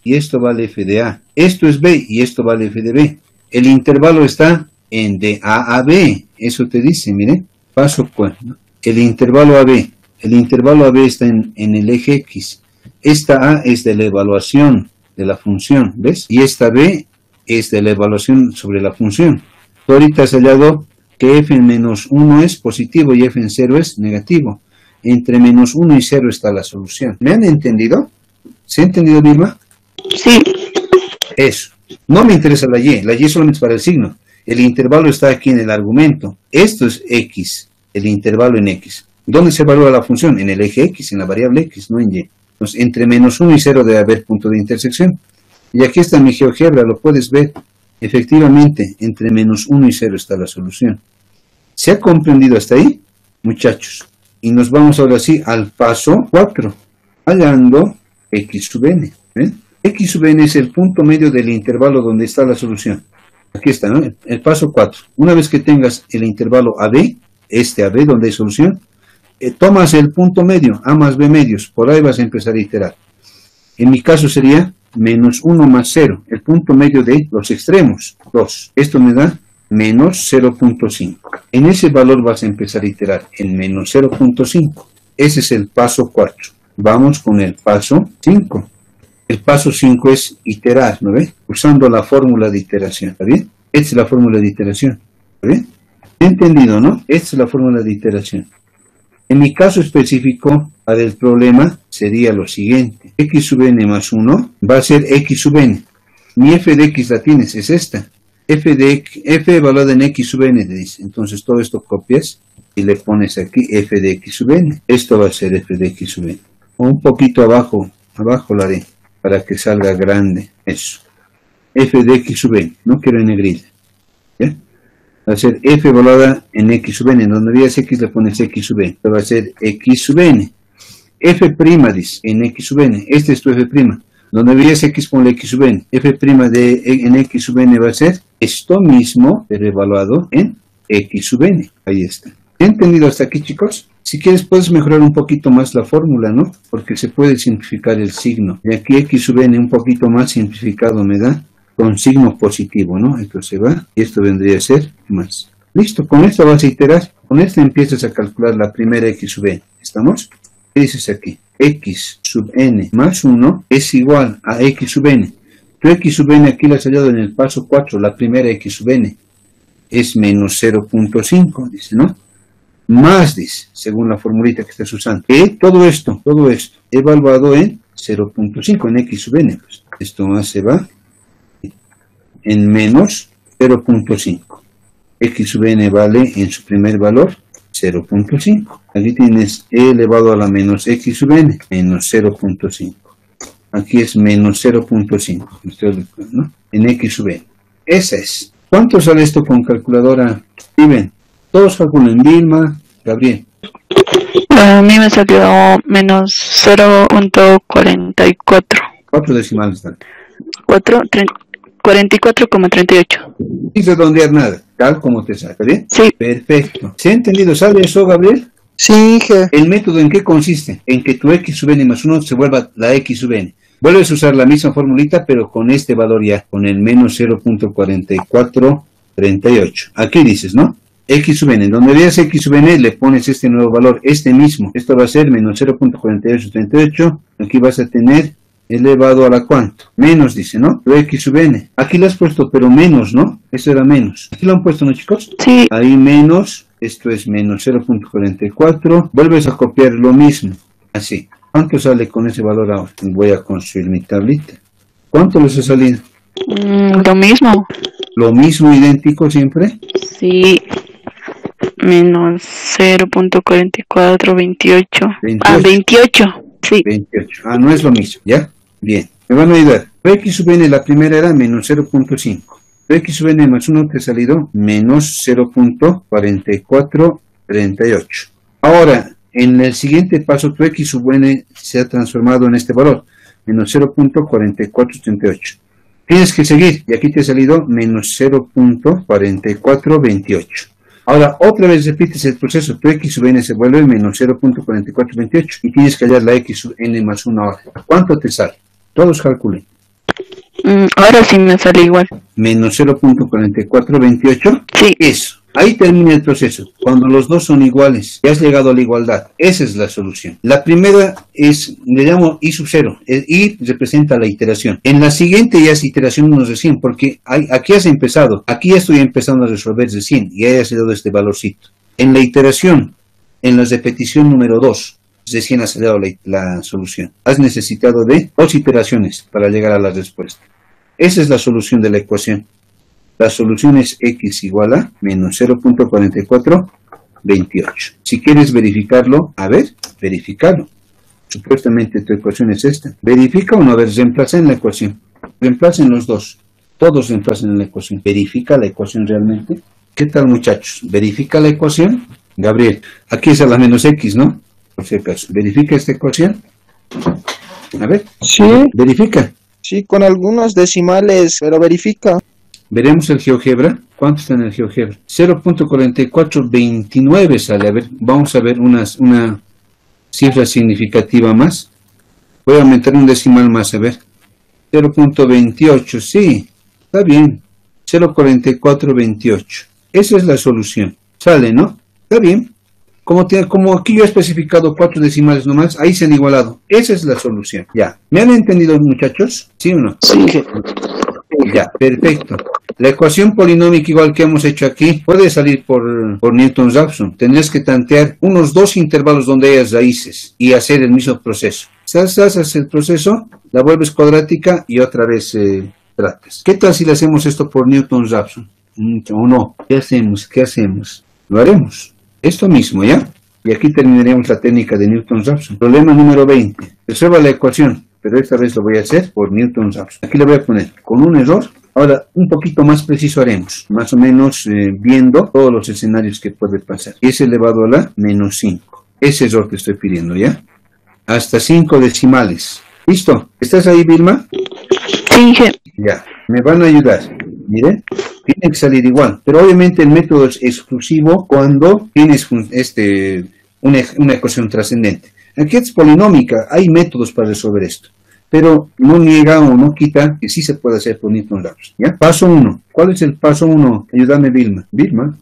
y esto vale f de A. Esto es B y esto vale f de B. El intervalo está en de A a B. Eso te dice, mire. Paso 4. El intervalo AB. El intervalo AB está en el eje X. Esta A es de la evaluación de la función, ¿ves? Y esta B es de la evaluación sobre la función. Tú ahorita has hallado que f en menos 1 es positivo y f en 0 es negativo. Entre menos 1 y 0 está la solución. ¿Me han entendido? ¿Se ha entendido, Vilma? Sí. Eso. No me interesa la y solamente es para el signo. El intervalo está aquí en el argumento. Esto es x, el intervalo en x. ¿Dónde se evalúa la función? En el eje x, en la variable x, no en y. Entonces, entre menos 1 y 0 debe haber punto de intersección. Y aquí está mi GeoGebra, lo puedes ver. Efectivamente, entre menos 1 y 0 está la solución. ¿Se ha comprendido hasta ahí, muchachos? Y nos vamos ahora sí al paso 4, hallando x sub n. ¿Ven? X sub n es el punto medio del intervalo donde está la solución. Aquí está, ¿no? El paso 4. Una vez que tengas el intervalo AB, este AB donde hay solución, tomas el punto medio, A más B medios, por ahí vas a empezar a iterar. En mi caso sería menos 1 más 0, el punto medio de los extremos, 2. Esto me da menos 0.5. En ese valor vas a empezar a iterar, el menos 0.5. Ese es el paso 4. Vamos con el paso 5. El paso 5 es iterar, ¿no ve? Usando la fórmula de iteración, ¿está bien? Esta es la fórmula de iteración, ¿está bien? ¿Entendido, no? Esta es la fórmula de iteración. En mi caso específico, para el problema, sería lo siguiente. X sub n más 1 va a ser x sub n. Mi f de x la tienes, es esta. F evaluada en x sub n, te dice. Entonces todo esto copias y le pones aquí f de x sub n. Esto va a ser f de x sub n. O un poquito abajo lo haré, para que salga grande. Eso. F de x sub n. No quiero en negrita. ¿Ya? Va a ser f evaluada en x sub n. Donde veas x le pones x sub n. Esto va a ser x sub n. F' dice en x sub n. Este es tu f'. Donde veas x ponle x sub n. F' en x sub n va a ser esto mismo, pero evaluado en x sub n. Ahí está. ¿He entendido hasta aquí, chicos? Si quieres puedes mejorar un poquito más la fórmula, ¿no? Porque se puede simplificar el signo. Y aquí x sub n un poquito más simplificado me da con signo positivo, ¿no? Esto se va y esto vendría a ser más. Listo, con esto vas a iterar. Con esto empiezas a calcular la primera x sub n. ¿Estamos? ¿Qué dices aquí? X sub n más 1 es igual a x sub n. Tu x sub n aquí la has hallado en el paso 4, la primera x sub n. Es menos 0.5, dice, ¿no? Más, dice, según la formulita que estás usando. Todo esto, evaluado en 0.5, en x sub n. Pues. Esto más se va en menos 0.5. X sub n vale en su primer valor 0.5. Aquí tienes e elevado a la menos x sub n, menos 0.5. Aquí es menos 0.5, ¿no? En x sub n. Esa es. ¿Cuánto sale esto con calculadora? Steven. Todos calculan. Vilma, Gabriel. A mí me salió menos 0.44. 4 decimales están. 44,38. Sin redondear nada, tal como te sale, ¿está bien? Sí. Perfecto. ¿Se ha entendido? ¿Sabe eso, Gabriel? Sí, hija. ¿El método en qué consiste? En que tu x sub n más 1 se vuelva la x sub n. Vuelves a usar la misma formulita, pero con este valor ya, con el menos 0.4438. Aquí dices, ¿no? X sub n. Donde veas x sub n, le pones este nuevo valor, este mismo. Esto va a ser menos 0.4838. Aquí vas a tener elevado a la cuánto. Menos, dice, ¿no? Tu x sub n. Aquí lo has puesto, pero menos, ¿no? Eso era menos. Aquí lo han puesto, ¿no, chicos? Sí. Ahí menos. Esto es menos 0.44. Vuelves a copiar lo mismo. Así. ¿Cuánto sale con ese valor ahora? Voy a construir mi tablita. ¿Cuánto les ha salido? Lo mismo. ¿Lo mismo, idéntico siempre? Sí. Menos 0.4428. Ah, 28. Sí. 28. Ah, no es lo mismo, ¿ya? Bien. Me van a ayudar. X sub n, la primera era menos 0.5. X sub n más 1 te ha salido menos 0.4438. Ahora, en el siguiente paso, tu x sub n se ha transformado en este valor, menos 0.4438. Tienes que seguir, y aquí te ha salido menos 0.4428. Ahora, otra vez repites el proceso, tu x sub n se vuelve menos 0.4428, y tienes que hallar la x sub n más 1 ahora. ¿Cuánto te sale? Todos calculen. Ahora sí me sale igual. Menos 0.4428. Sí. Eso. Ahí termina el proceso. Cuando los dos son iguales, ya has llegado a la igualdad. Esa es la solución. La primera es, le llamo I sub 0. El I representa la iteración. En la siguiente ya es iteración 1 de 100, porque aquí has empezado. Aquí ya estoy empezando a resolver de 100 y ahí has dado este valorcito. En la iteración, en la repetición número 2, de 100 has dado la solución. Has necesitado de 2 iteraciones para llegar a la respuesta. Esa es la solución de la ecuación. La solución es x igual a menos 0.4428. Si quieres verificarlo, a ver, verificarlo. Supuestamente tu ecuación es esta. Verifica o no, a ver, reemplaza en la ecuación. Reemplacen los dos. Todos reemplacen en la ecuación. Verifica la ecuación realmente. ¿Qué tal, muchachos? ¿Verifica la ecuación? Gabriel, aquí es a la menos x, ¿no? Por si acaso. ¿Verifica esta ecuación? A ver. Sí. Verifica. Sí, con algunos decimales, pero verifica. Veremos el GeoGebra. ¿Cuánto está en el GeoGebra? 0.4429 sale. A ver, vamos a ver una cifra significativa más. Voy a aumentar un decimal más, a ver. 0.28, sí, está bien. 0.4428. Esa es la solución. Sale, ¿no? Está bien. Como aquí yo he especificado 4 decimales nomás, ahí se han igualado. Esa es la solución. Ya. ¿Me han entendido, muchachos? ¿Sí o no? Sí. Ya, perfecto. La ecuación polinómica igual que hemos hecho aquí puede salir por Newton-Raphson. Tendrías que tantear unos 2 intervalos donde hayas raíces y hacer el mismo proceso. Haces el proceso, la vuelves cuadrática y otra vez tratas. ¿Qué tal si le hacemos esto por Newton-Raphson? ¿O no? ¿Qué hacemos? ¿Qué hacemos? Lo haremos. Esto mismo, ¿ya? Y aquí terminaríamos la técnica de Newton-Raphson. Problema número 20. Resuelva la ecuación, pero esta vez lo voy a hacer por Newton-Raphson. Aquí le voy a poner con un error. Ahora, un poquito más preciso haremos, más o menos viendo todos los escenarios que puede pasar. Y es elevado a la menos 5. Ese error que estoy pidiendo, ¿ya? Hasta 5 decimales. ¿Listo? ¿Estás ahí, Vilma? Sí. Ya, me van a ayudar. Miren, tiene que salir igual. Pero obviamente el método es exclusivo cuando tienes una ecuación trascendente. Aquí es polinómica, hay métodos para resolver esto. Pero no niega o no quita que sí se puede hacer por Newton-Raphson, ¿ya? Paso 1. ¿Cuál es el paso 1? Ayúdame, Vilma. Vilma.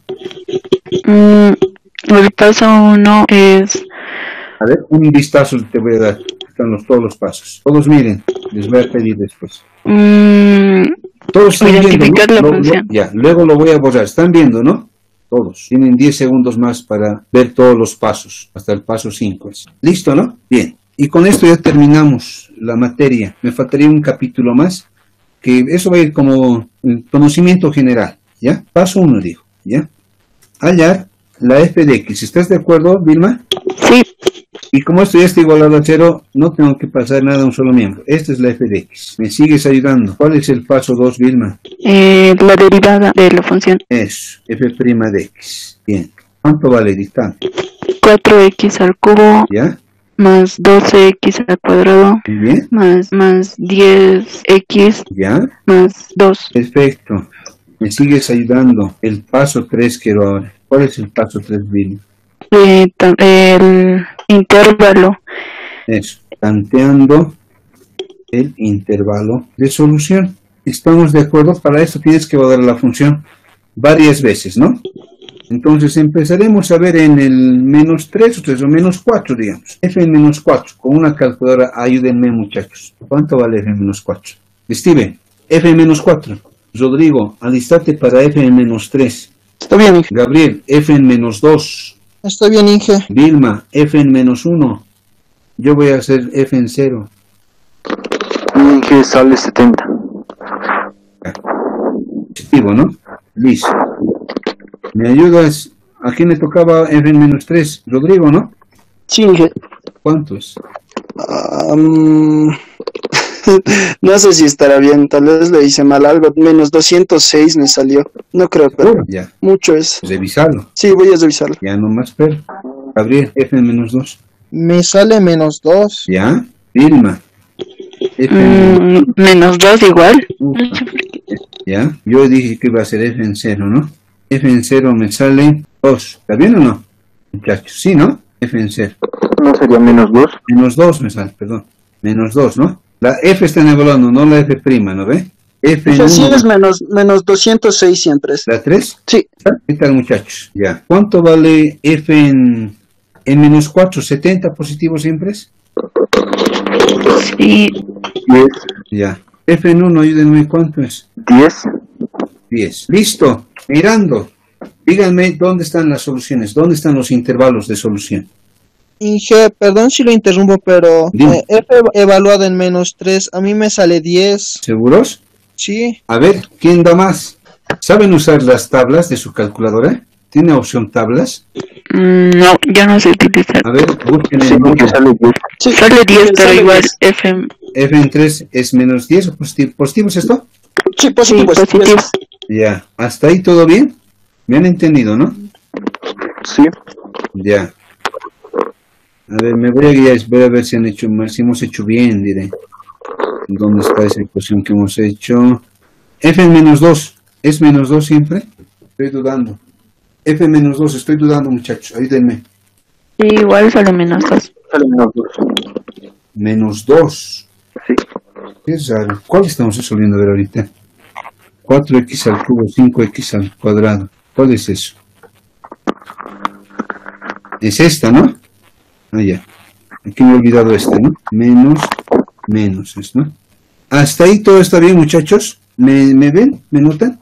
El paso 1 es... A ver, un vistazo te voy a dar. Están todos los pasos. Todos miren. Les voy a pedir después. Todos están identificar viendo, ¿no? la función. Ya, luego lo voy a borrar. ¿Están viendo, no? Todos. Tienen 10 segundos más para ver todos los pasos. Hasta el paso 5. ¿Listo, no? Bien. Y con esto ya terminamos la materia. Me faltaría un capítulo más, que eso va a ir como conocimiento general, ¿ya? Paso 1, digo, ¿ya? Hallar la f de x. ¿Estás de acuerdo, Vilma? Sí. Y como esto ya está igualado a 0, no tengo que pasar nada a un solo miembro. Esta es la f de x. ¿Me sigues ayudando? ¿Cuál es el paso 2, Vilma? La derivada de la función. Es f' de x. Bien. ¿Cuánto vale distante? 4x al cubo. ¿Ya? Más 12x al cuadrado, Muy bien. más 10x, ¿Ya? más 2. Perfecto. Me sigues ayudando. El paso 3 quiero ahora. ¿Cuál es el paso 3, Billy? El intervalo. Eso. Tanteando el intervalo de solución. ¿Estamos de acuerdo? Para eso tienes que evaluar la función varias veces, ¿no? Entonces empezaremos a ver en el menos 3 o 3 o menos 4, digamos. F en menos 4, con una calculadora, ayúdenme, muchachos. ¿Cuánto vale F en menos 4? Steven, F en menos 4. Rodrigo, alistate para F en menos 3. Está bien, Inge. Gabriel, F en menos 2. Está bien, Inge. Vilma, F en menos 1. Yo voy a hacer F en 0. Inge sale 70. Positivo, ¿no? Listo. ¿Me ayudas? ¿A quién le tocaba F en menos 3? Rodrigo, ¿no? Sí, Inge. ¿Cuánto es? No sé si estará bien, tal vez le hice mal algo. Menos 206 me salió. No creo, pero Ya, mucho es. revisarlo. Sí, voy a revisarlo. Ya no más, pero. Gabriel, F en menos 2. Me sale menos 2. ¿Ya? Vilma. F en Menos 2 igual. ¿Ya? Yo dije que iba a ser F en 0, ¿no? F en 0 me sale 2. ¿Está bien o no? Muchachos, sí, ¿no? F en 0. ¿No sería menos 2? Menos 2 me sale, perdón. Menos 2, ¿no? La F están evaluando, no la F prima, ¿no ve? F en Sí, 1, es menos 206 siempre es. ¿la 3? Sí, ¿Qué tal, muchachos? Ya. ¿Cuánto vale F en menos 4? ¿70 positivo siempre es? Sí, 10. Ya. F en 1, ayúdenme, ¿cuánto es? 10. 10. Listo. Mirando. Díganme dónde están las soluciones, dónde están los intervalos de solución. Inge, perdón si lo interrumpo, pero Dime. F evaluado en menos 3, a mí me sale 10. ¿Seguros? Sí. A ver, ¿quién da más? ¿Saben usar las tablas de su calculadora? ¿Tiene opción tablas? no, yo no sé utilizar. A ver, busquen Sí, en porque Google. sale 10. sí. Sale 10, pero Sale igual 10. F. F en 3 es menos 10 o positivo. ¿Positivo es esto? Sí, Sí, positivo. positivo. Ya. ¿Hasta ahí todo bien? ¿Me han entendido, no? Sí. Ya. A ver, me voy a guiar, voy a ver si hemos hecho bien, diré. ¿Dónde está esa ecuación que hemos hecho? F en menos 2. ¿Es menos 2 siempre? Estoy dudando. F en menos 2, estoy dudando, muchachos. Ayúdenme. Sí, igual sale menos 2. Sale menos 2. Menos 2. Sí. Qué raro. ¿Cuál estamos resolviendo a ver ahorita? 4x al cubo, 5x al cuadrado. ¿Cuál es eso? Es esta, ¿no? Ah, ya. Aquí me he olvidado esta, ¿no? Menos es, ¿no? Hasta ahí todo está bien, muchachos. ¿Me ven? ¿Me notan?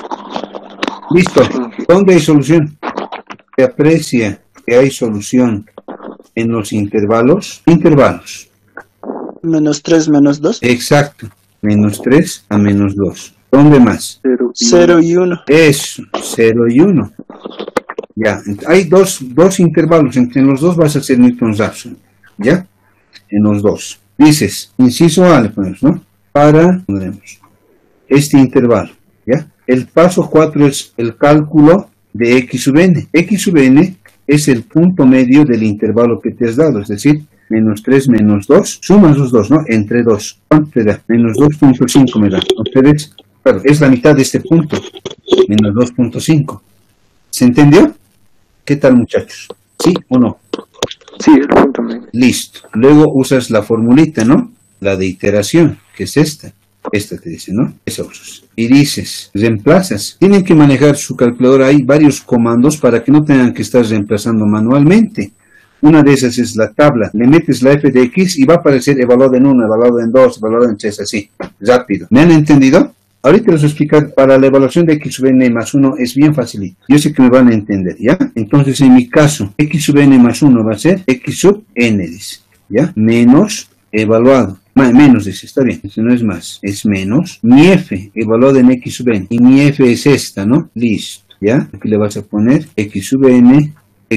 Listo. ¿Dónde hay solución? Se aprecia que hay solución en los intervalos. Intervalos. Menos 3, menos 2. Exacto. Menos 3 a menos 2. ¿Dónde más? 0 y 1. Eso, 0 y 1. Ya, hay dos intervalos, entre los dos vas a hacer Newton-Raphson, ¿ya? En los dos. Dices, inciso A, le ponemos, ¿no? Pondremos este intervalo, ¿ya? El paso 4 es el cálculo de x sub n. X sub n es el punto medio del intervalo que te has dado, es decir, menos 3 menos 2, sumas los dos, ¿no? Entre 2, ¿cuánto te da? Menos 2.5 me da. Ustedes, claro, es la mitad de este punto, menos 2.5. ¿Se entendió? ¿Qué tal, muchachos? ¿Sí o no? Sí, el punto medio. Listo. Luego usas la formulita, ¿no? La de iteración, que es esta. Esta te dice, ¿no? Esa usas. Y dices, reemplazas. Tienen que manejar su calculadora. Hay varios comandos para que no tengan que estar reemplazando manualmente. Una de esas es la tabla. Le metes la f de x y va a aparecer evaluado en 1, evaluado en 2, evaluado en 3, así. Rápido. ¿Me han entendido? Ahorita les voy a explicar, para la evaluación de x sub n más 1 es bien facilito. Yo sé que me van a entender, ¿ya? Entonces, en mi caso, x sub n más 1 va a ser x sub n, dice, ¿ya? Menos evaluado. Menos, dice, está bien, eso no es más, es menos. Mi f, evaluado en x sub n. Y mi f es esta, ¿no? Listo, ¿ya? Aquí le vas a poner x sub n,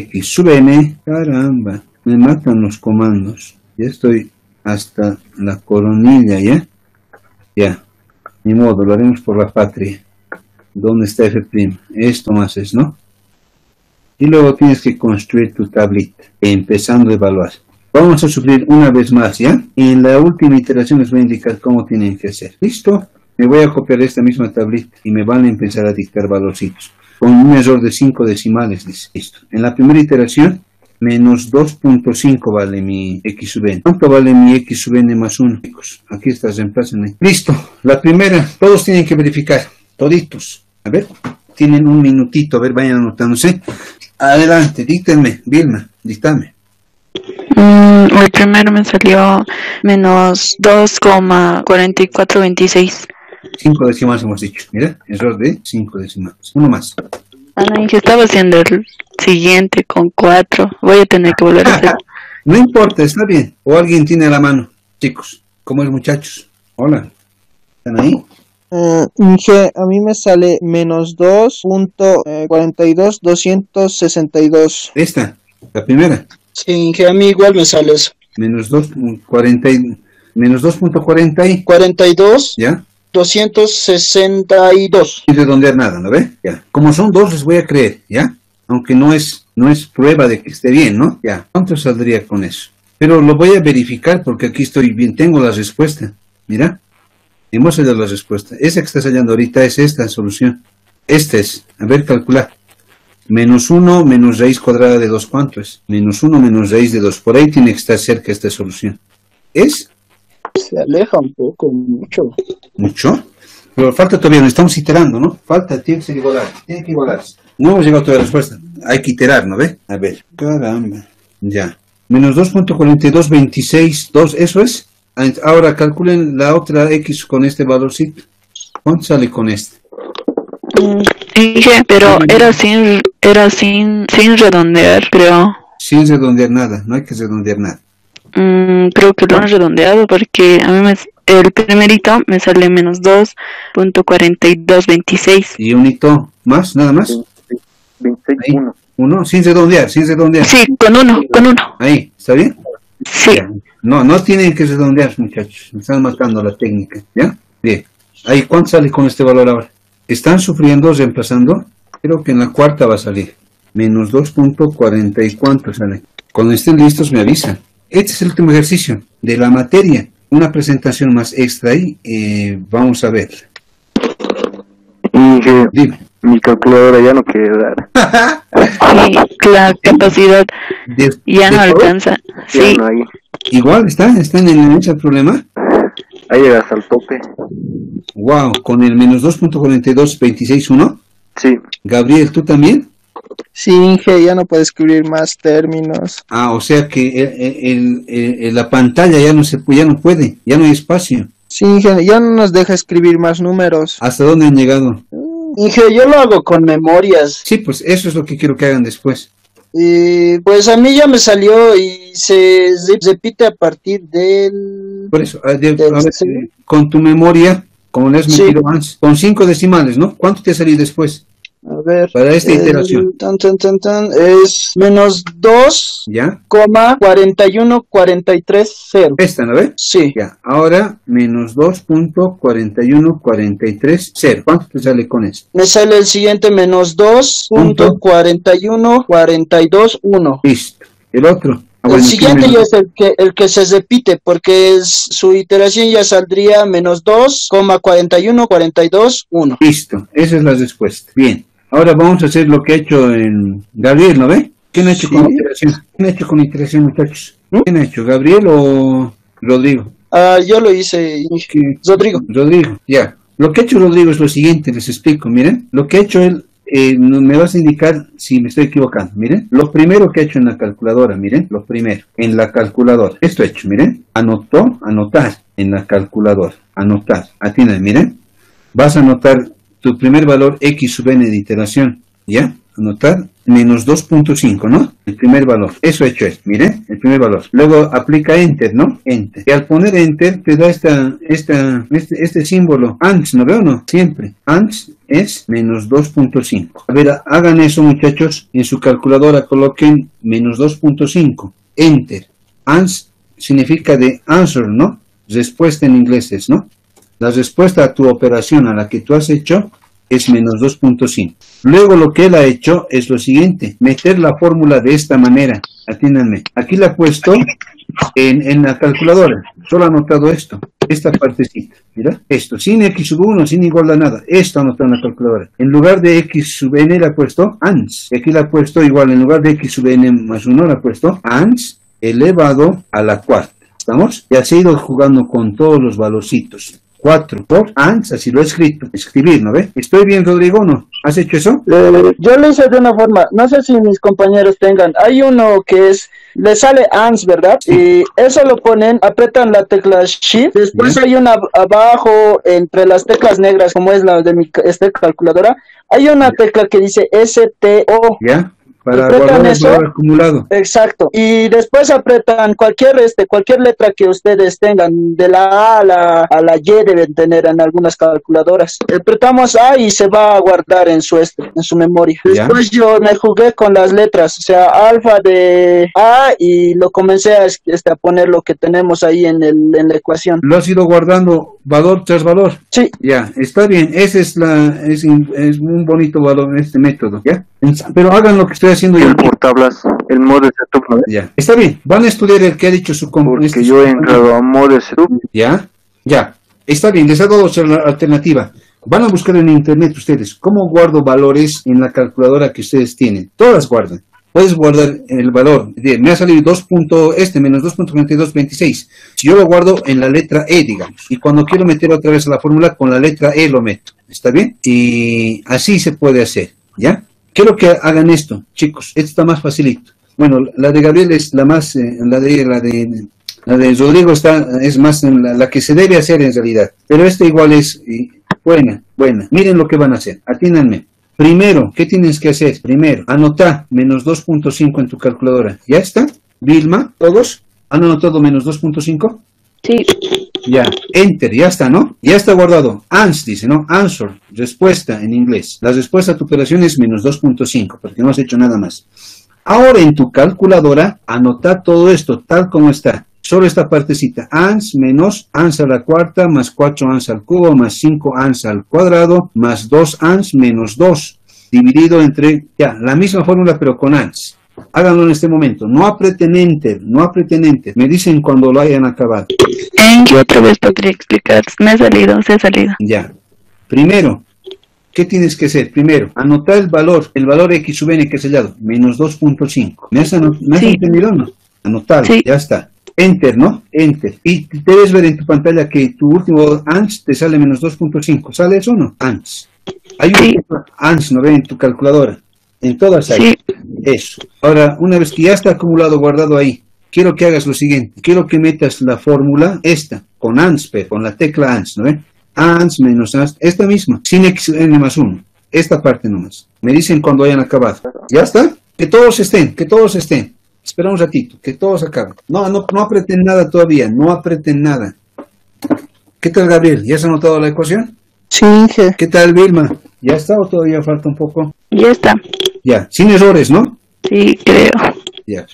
caramba, me matan los comandos. Ya estoy hasta la coronilla, ¿ya? Ya. Ni modo, lo haremos por la patria. ¿Dónde está f'? Esto más es, ¿no? Y luego tienes que construir tu tablita, empezando a evaluar. Vamos a sufrir una vez más, ¿ya? Y en la última iteración les voy a indicar cómo tienen que hacer. ¿Listo? Me voy a copiar esta misma tablita y me van a empezar a dictar valorcitos. Con un error de 5 decimales, dice. Listo. En la primera iteración, menos 2.5 vale mi x sub n. ¿Cuánto vale mi x sub n más 1? Aquí estás, reemplázame. Listo, la primera, todos tienen que verificar, toditos. A ver, tienen un minutito, a ver, vayan anotándose. Adelante, díctenme, Vilma, dictame. El primero me salió menos 2,4426. 5 decimales hemos dicho, mira, error de 5 decimales. Uno más. Ah, no, que estaba haciendo el siguiente con 4. Voy a tener que volver a hacer. No importa, está bien. O alguien tiene a la mano. Chicos, ¿cómo es, muchachos? Hola. ¿Están ahí? Inge, a mí me sale menos 2.42262. Esta, la primera. Sí, que a mí igual me sale eso. Menos 2.40 menos 2.40 y 42, ¿ya? 262. Sin redondear nada, ¿no ve? Ya. Como son dos, les voy a creer, ¿ya? Aunque no es prueba de que esté bien, ¿no? Ya. ¿Cuánto saldría con eso? Pero lo voy a verificar porque aquí estoy bien, tengo la respuesta. Mira, hemos hallado la respuesta. Esa que estás hallando ahorita es esta solución. Esta es, a ver, calcular. Menos 1 menos raíz cuadrada de 2, ¿cuánto es? Menos 1 menos raíz de 2. Por ahí tiene que estar cerca esta solución. ¿Es? Se aleja un poco, mucho. ¿Mucho? Pero falta todavía, no estamos iterando, ¿no? Falta, tiene que ser igualar, tiene que igualarse. No hemos llegado todavía a la respuesta. Hay que iterar, ¿no ve? A ver, caramba. Ya. Menos 2.4226, eso es. Ahora calculen la otra X con este valorcito. ¿Cuánto sale con este? Dije, pero sin redondear, creo. Sin redondear nada, no hay que redondear nada. Creo que lo han redondeado porque a mí el primerito me sale menos 2.4226. ¿Y un hito más? ¿Nada más? 26, 1. Uno, sin redondear, sin redondear. Sí, con uno. Ahí, ¿está bien? Sí. Ya. No tienen que redondear, muchachos. Me están matando la técnica, ¿ya? Bien. Ahí, ¿cuánto sale con este valor ahora? ¿Están sufriendo reemplazando? Creo que en la cuarta va a salir. Menos 2.40 y cuánto sale. Cuando estén listos me avisan. Este es el último ejercicio de la materia. Una presentación más extra ahí. Vamos a ver. Inge, Dime. mi calculadora ya no quiere dar. Sí, la capacidad ya no alcanza. Ya Sí. no hay. Igual están en ese problema. Ahí llegas al tope. Wow, con el menos 2.4226.1. Sí. Gabriel, ¿tú también? Sí, Inge, ya no puede escribir más términos. O sea que la pantalla ya no puede, ya no hay espacio. Sí, Inge, ya no nos deja escribir más números. ¿Hasta dónde han llegado? Inge, yo lo hago con memorias. Sí, pues eso es lo que quiero que hagan después. Y pues a mí ya me salió y se repite a partir del... Por eso, a ver, sí. con tu memoria, como le has Sí. metido antes, con 5 decimales, ¿no? ¿Cuánto te ha salido después? A ver. Para esta iteración. Es menos 2, ¿Ya? 41,43,0. Esta, ¿no ves? Sí. Ya, ahora menos 2.4143.0. ¿Cuánto te sale con esto? Me sale el siguiente menos 2,41,42,1. Listo. El otro. El siguiente ya es el que se repite, porque su iteración ya saldría menos 2,41,42,1. Listo, esa es la respuesta. Bien, ahora vamos a hacer lo que ha hecho en Gabriel, ¿no ve? ¿Quién ha hecho Sí. con iteración? ¿Quién ha hecho con iteración, muchachos? ¿Quién ha hecho, Gabriel o Rodrigo? Yo lo hice, Rodrigo. Rodrigo, ya. Lo que ha hecho Rodrigo es lo siguiente, les explico, miren. Lo que ha hecho él, me vas a indicar si me estoy equivocando, miren. Lo primero que ha hecho en la calculadora, miren, lo primero, en la calculadora. Esto ha hecho, miren. Anotar en la calculadora. Anotar. Atiende, miren. Vas a anotar tu primer valor X sub n de iteración, ¿ya? Anotar menos 2.5, ¿no? El primer valor. Eso he hecho es, miren, el primer valor. Luego aplica Enter, ¿no? Enter. Y al poner Enter te da este símbolo. ANS, ¿no veo o no? Siempre. ANS es menos 2.5. A ver, hagan eso, muchachos. En su calculadora coloquen menos 2.5. Enter. ANS significa de answer, ¿no? Respuesta en inglés es, ¿no? La respuesta a tu operación a la que tú has hecho es menos 2.5. Luego lo que él ha hecho es lo siguiente, meter la fórmula de esta manera. Atiéndanme. Aquí la he puesto en la calculadora. Solo ha anotado esto, esta partecita. Mira, esto, sin x sub 1, sin igual a nada. Esto ha anotado en la calculadora. En lugar de x sub n le ha puesto ANS. Y aquí le ha puesto igual, en lugar de x sub n más 1 le ha puesto ANS elevado a la cuarta. ¿Estamos? Y así ha ido jugando con todos los valorcitos. 4 por ANS, así lo he escrito. Escribir, ¿no ve? ¿Estoy bien, Rodrigo, o no? ¿Has hecho eso? Yo lo hice de una forma, no sé si mis compañeros tengan. Hay uno que es, le sale ANS, ¿verdad? Sí. Y eso lo ponen, apretan la tecla Shift. Después Bien. hay una abajo, entre las teclas negras, como es la de mi calculadora, hay una tecla que dice STO. ¿Ya? Para Apretan guardar el eso. valor acumulado. Exacto. Y después apretan cualquier letra que ustedes tengan, de la A a la Y deben tener en algunas calculadoras. Apretamos A y se va a guardar en su memoria. Ya. Después yo me jugué con las letras, o sea, alfa de A, y lo comencé a poner lo que tenemos ahí en la ecuación. Lo has ido guardando valor tras valor. Sí. Ya, está bien. Ese es un bonito valor, este método, ¿ya? Pero hagan lo que estoy haciendo yo. El por tablas, el modo setup, ¿no? Ya, está bien. Van a estudiar el que ha dicho su Porque yo he entrado a modo setup. Ya, está bien. Les ha dado otra alternativa. Van a buscar en internet ustedes cómo guardo valores en la calculadora que ustedes tienen. Todas guardan. puedes guardar el valor. Me ha salido menos 2.4226. Si yo lo guardo en la letra E, digamos, y cuando quiero meter otra vez a la fórmula, con la letra E lo meto. ¿Está bien? Y así se puede hacer, ¿ya? Quiero que hagan esto, chicos. Esto está más facilito. Bueno, la de Gabriel es la más, la de Rodrigo es más la que se debe hacer en realidad. Pero esta igual es buena. Miren lo que van a hacer. Atínanme. Primero, ¿qué tienes que hacer? Primero, anota menos 2.5 en tu calculadora. ¿Ya está? Vilma, ¿todos? ¿Han anotado menos 2.5? Sí. Ya, enter, ya está, ¿no? Ya está guardado. Ans dice, ¿no? Answer, respuesta en inglés. La respuesta a tu operación es menos 2.5, porque no has hecho nada más. Ahora en tu calculadora, anota todo esto tal como está. Solo esta partecita, ans menos ans a la cuarta, más 4 ans al cubo, más 5 ans al cuadrado, más 2 ans menos 2, dividido entre, ya, la misma fórmula pero con ans. Háganlo en este momento, no aprieten enter, me dicen cuando lo hayan acabado. ¿En qué otra vez podría explicar? Se ha salido. Ya, primero, ¿qué tienes que hacer? Primero, anotar el valor x sub n que es sellado, menos 2.5. ¿Me has entendido o no? Anotarlo, sí. Ya está. Enter, ¿no? Enter. Y debes ver en tu pantalla que tu último ans te sale menos 2.5. ¿Sale eso o no? Ans. Hay un ans, ¿no ven? En tu calculadora. En todas hay. Sí. Eso. Ahora, una vez que ya está acumulado, guardado ahí, quiero que hagas lo siguiente. Quiero que metas la fórmula, esta, con ans, con la tecla ans, ¿no ven? Ans menos ans, esta misma, sin xn más 1. Esta parte nomás. Me dicen cuando hayan acabado. ¿Ya está? Que todos estén. Espera un ratito, que todos acaben. No aprieten nada todavía, no aprieten nada. ¿Qué tal, Gabriel? ¿Ya has anotado la ecuación? Sí, Inge. ¿Qué tal, Vilma? ¿Ya está o todavía falta un poco? Ya está. Ya, sin errores, ¿no? Sí, creo. Ya,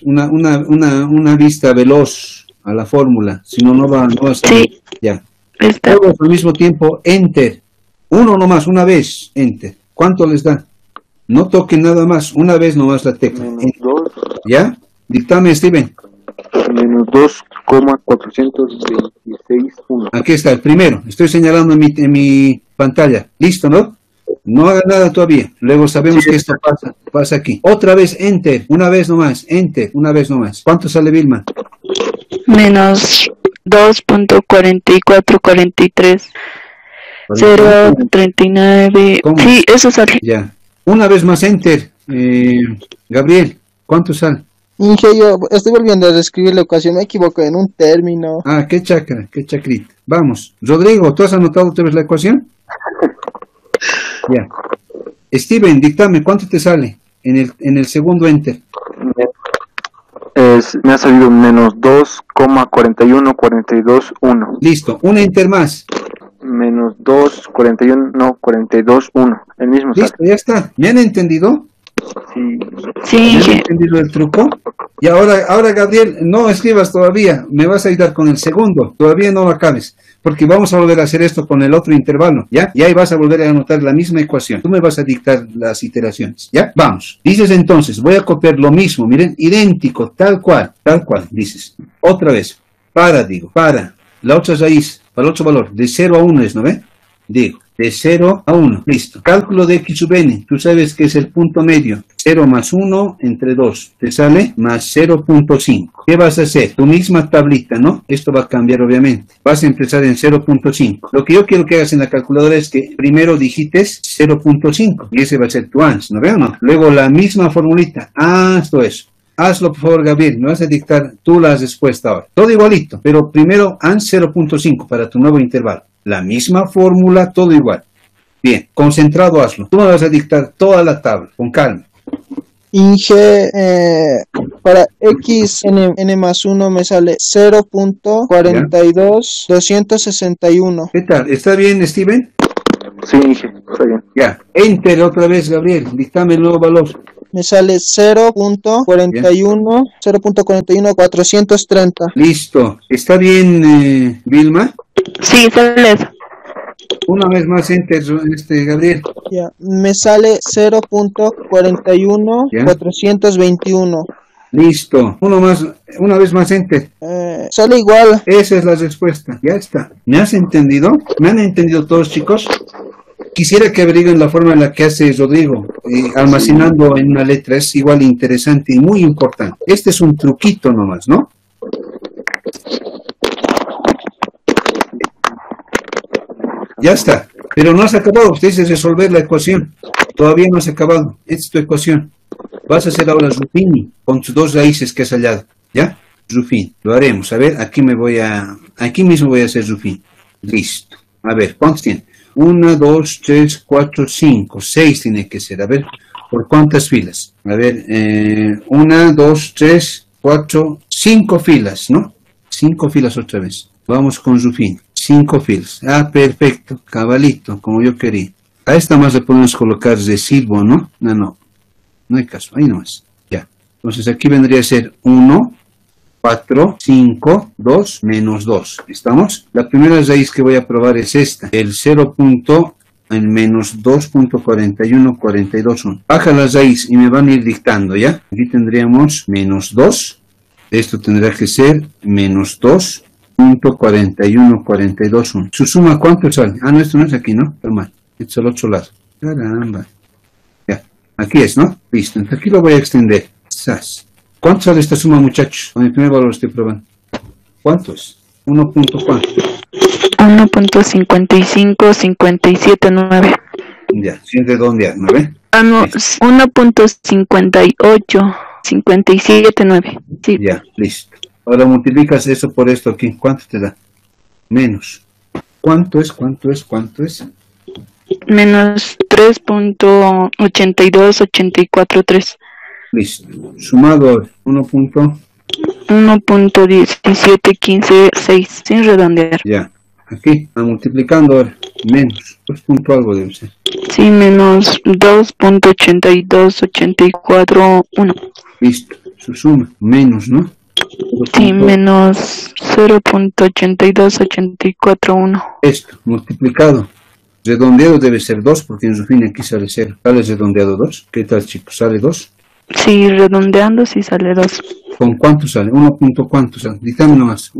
una vista veloz a la fórmula, si no va a salir. Sí. Ya. Está. Todos al mismo tiempo, enter. Uno nomás, una vez, enter. ¿Cuánto les da? No toquen nada más, una vez nomás la tecla. Menos 2. ¿Ya? Dictame, Steven. Menos 2,426,1. Aquí está, el primero. Estoy señalando en mi pantalla. ¿Listo, no? No haga nada todavía. Luego sabemos que esto pasa aquí. Otra vez, enter. Una vez nomás. Enter. Una vez nomás. ¿Cuánto sale, Vilma? Menos 2.4443. 0.39. Sí, eso sale. Ya. Una vez más, enter. Gabriel, ¿cuánto sale? Inge, yo estoy volviendo a reescribir la ecuación, me equivoco en un término. Ah, qué chacrita. Vamos. Rodrigo, ¿tú has anotado otra vez la ecuación? Ya. Steven, dictame, ¿cuánto te sale en el segundo enter? Me ha salido menos 2,41421. Listo, un enter más. Menos 421. El mismo. Listo, ya está. ¿Me han entendido? Sí. ¿Me han entendido el truco? Y ahora, Gabriel, no escribas todavía. Me vas a ayudar con el segundo. Todavía no lo acabes. Porque vamos a volver a hacer esto con el otro intervalo, ¿ya? Y ahí vas a volver a anotar la misma ecuación. Tú me vas a dictar las iteraciones, ¿ya? Vamos. Dices entonces, voy a copiar lo mismo, miren, idéntico, tal cual, dices. Otra vez, para, la otra raíz, para el otro valor, de 0 a 1 es, ¿no ve? Digo, de 0 a 1, listo. Cálculo de x sub n, tú sabes que es el punto medio. 0 más 1 entre 2, te sale más 0.5. ¿Qué vas a hacer? Tu misma tablita, ¿no? Esto va a cambiar obviamente. Vas a empezar en 0.5. Lo que yo quiero que hagas en la calculadora es que primero digites 0.5 y ese va a ser tu ans, ¿no veo o no? Luego la misma formulita, esto es. Hazlo por favor, Gabriel, me vas a dictar tú la respuesta ahora. Todo igualito, pero primero ans 0.5 para tu nuevo intervalo. La misma fórmula, todo igual. Bien, concentrado hazlo. Tú me vas a dictar toda la tabla, con calma. Inge, para x n más 1 me sale 0.42261. ¿Qué tal? ¿Está bien, Steven? Sí, Inge, está bien. Ya, enter otra vez, Gabriel. Dictame el nuevo valor. Me sale 0.41430. Listo. ¿Está bien, Vilma? Sí, sale eso. Una vez más enter, Gabriel. Ya, me sale 0.41421. Listo. Una vez más enter. Sale igual. Esa es la respuesta. Ya está. ¿Me has entendido? ¿Me han entendido todos, chicos? quisiera que averigüen la forma en la que hace Rodrigo, almacenando en una letra. Es igual interesante y muy importante. Este es un truquito nomás, ¿no? Ya está. Pero no has acabado. Usted dice resolver la ecuación. Todavía no has acabado. Esta es tu ecuación. Vas a hacer ahora Ruffini con sus dos raíces que has hallado. ¿Ya? Ruffini. Lo haremos. A ver, aquí mismo voy a hacer Ruffini. Listo. A ver, ¿cuántos tiene? 1, 2, 3, 4, 5. 6 tiene que ser. A ver, ¿por cuántas filas? A ver, 1, 2, 3, 4, 5 filas, ¿no? 5 filas otra vez. Vamos con Ruffini. 5 filas. Ah, perfecto. Cabalito, como yo quería. A esta más le podemos colocar residuo, ¿no? No hay caso. Ahí nomás. Ya. Entonces aquí vendría a ser 1, 4, 5, 2, menos 2. ¿Estamos? La primera raíz que voy a probar es esta. El 0. El menos 2.4142.1. Baja la raíz y me van a ir dictando, ¿ya? Aquí tendríamos menos 2. Esto tendrá que ser menos 2.4142.1. ¿Su suma cuánto sale? Ah, no, esto no es aquí, ¿no? Está mal. Esto es al otro lado. Caramba. Ya. Aquí es, ¿no? Listo. Entonces aquí lo voy a extender. ¡Sas! ¿Cuánto sale esta suma, muchachos? Con el primer valor estoy probando. ¿Cuánto es? 1. ¿Cuánto? 1.5557.9. Ya, sin redondear, ¿no ve? Ah, no, 1.5857.9. Sí. Ya, listo. Ahora multiplicas eso por esto aquí. ¿Cuánto te da? Menos. ¿Cuánto es? Menos 3.82843. Listo. Sumado 1.17156, sin redondear. Ya. Aquí, multiplicando ahora. Menos. 2 punto algo debe ser. Sí, menos 2.82841. Listo. Su suma. Menos, ¿no? Sí, menos 0.82841. Esto, multiplicado. Redondeado debe ser 2, porque en su fin aquí sale 0. ¿Sale redondeado 2? ¿Qué tal, chicos? ¿Sale 2? Sí, redondeando sí sale 2. ¿Con cuánto sale? 1 punto cuánto sale. Dígame nomás.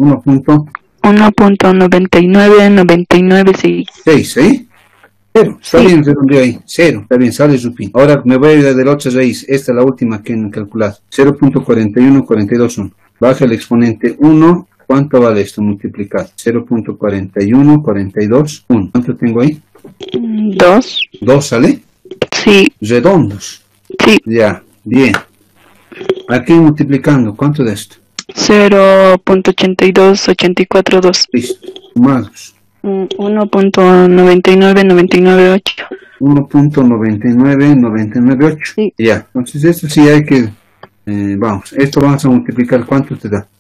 1.9999, 6, ¿eh? 0. Está bien, redondeo ahí. 0. Está bien, sale su fin. Ahora me voy a ir de la otra raíz. Esta es la última que han calculado. 0.41421. Baja el exponente 1. ¿Cuánto vale esto multiplicado? 0.41421. ¿Cuánto tengo ahí? 2. 2, ¿sale? Sí. Redondos. Sí. Ya, bien. Aquí multiplicando, ¿cuánto de esto? 0.82842. Listo, sumados. 1.99998. 1.99998. Sí. Ya, entonces esto sí hay que... vamos, esto vamos a multiplicar, ¿cuánto te da?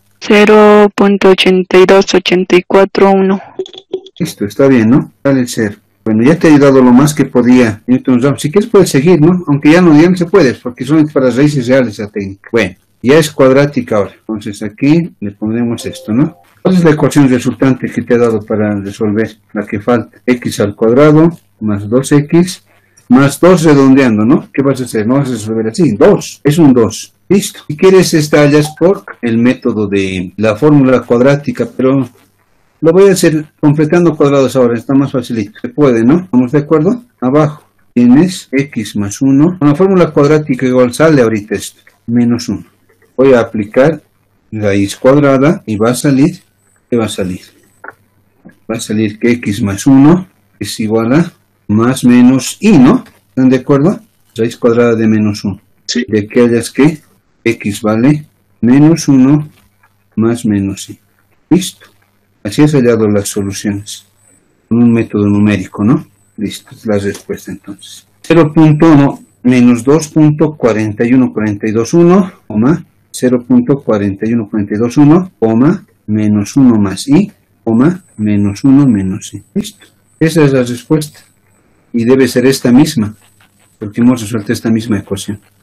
0.82841. Listo, está bien, ¿no? Sale el 0. Bueno, ya te he ayudado lo más que podía. Entonces, si quieres puedes seguir, ¿no? Aunque ya no se puede, porque son para las raíces reales la técnica. Bueno, ya es cuadrática ahora. Entonces aquí le pondremos esto, ¿no? ¿Cuál es la ecuación resultante que te he dado para resolver? La que falta. X al cuadrado más 2x más 2 redondeando, ¿no? ¿Qué vas a hacer? No vas a resolver así. 2. Es un 2. Listo. Si quieres hallas por el método de la fórmula cuadrática, pero... lo voy a hacer completando cuadrados ahora, está más facilito. Se puede, ¿no? ¿Estamos de acuerdo? Abajo tienes x más 1. Con la fórmula cuadrática igual sale ahorita esto. Menos 1. Voy a aplicar raíz cuadrada y va a salir... ¿qué va a salir? Va a salir que x más 1 es igual a más menos y, ¿no? ¿Están de acuerdo? Raíz cuadrada de menos 1. Sí. De que hayas que x vale menos 1 más menos y. Listo. Así has hallado las soluciones con un método numérico, ¿no? Listo, es la respuesta entonces. 0.1 menos 2.41421, 0.41421, menos 1 más y, menos 1 menos y. Listo. Esa es la respuesta. Y debe ser esta misma, porque hemos resuelto esta misma ecuación.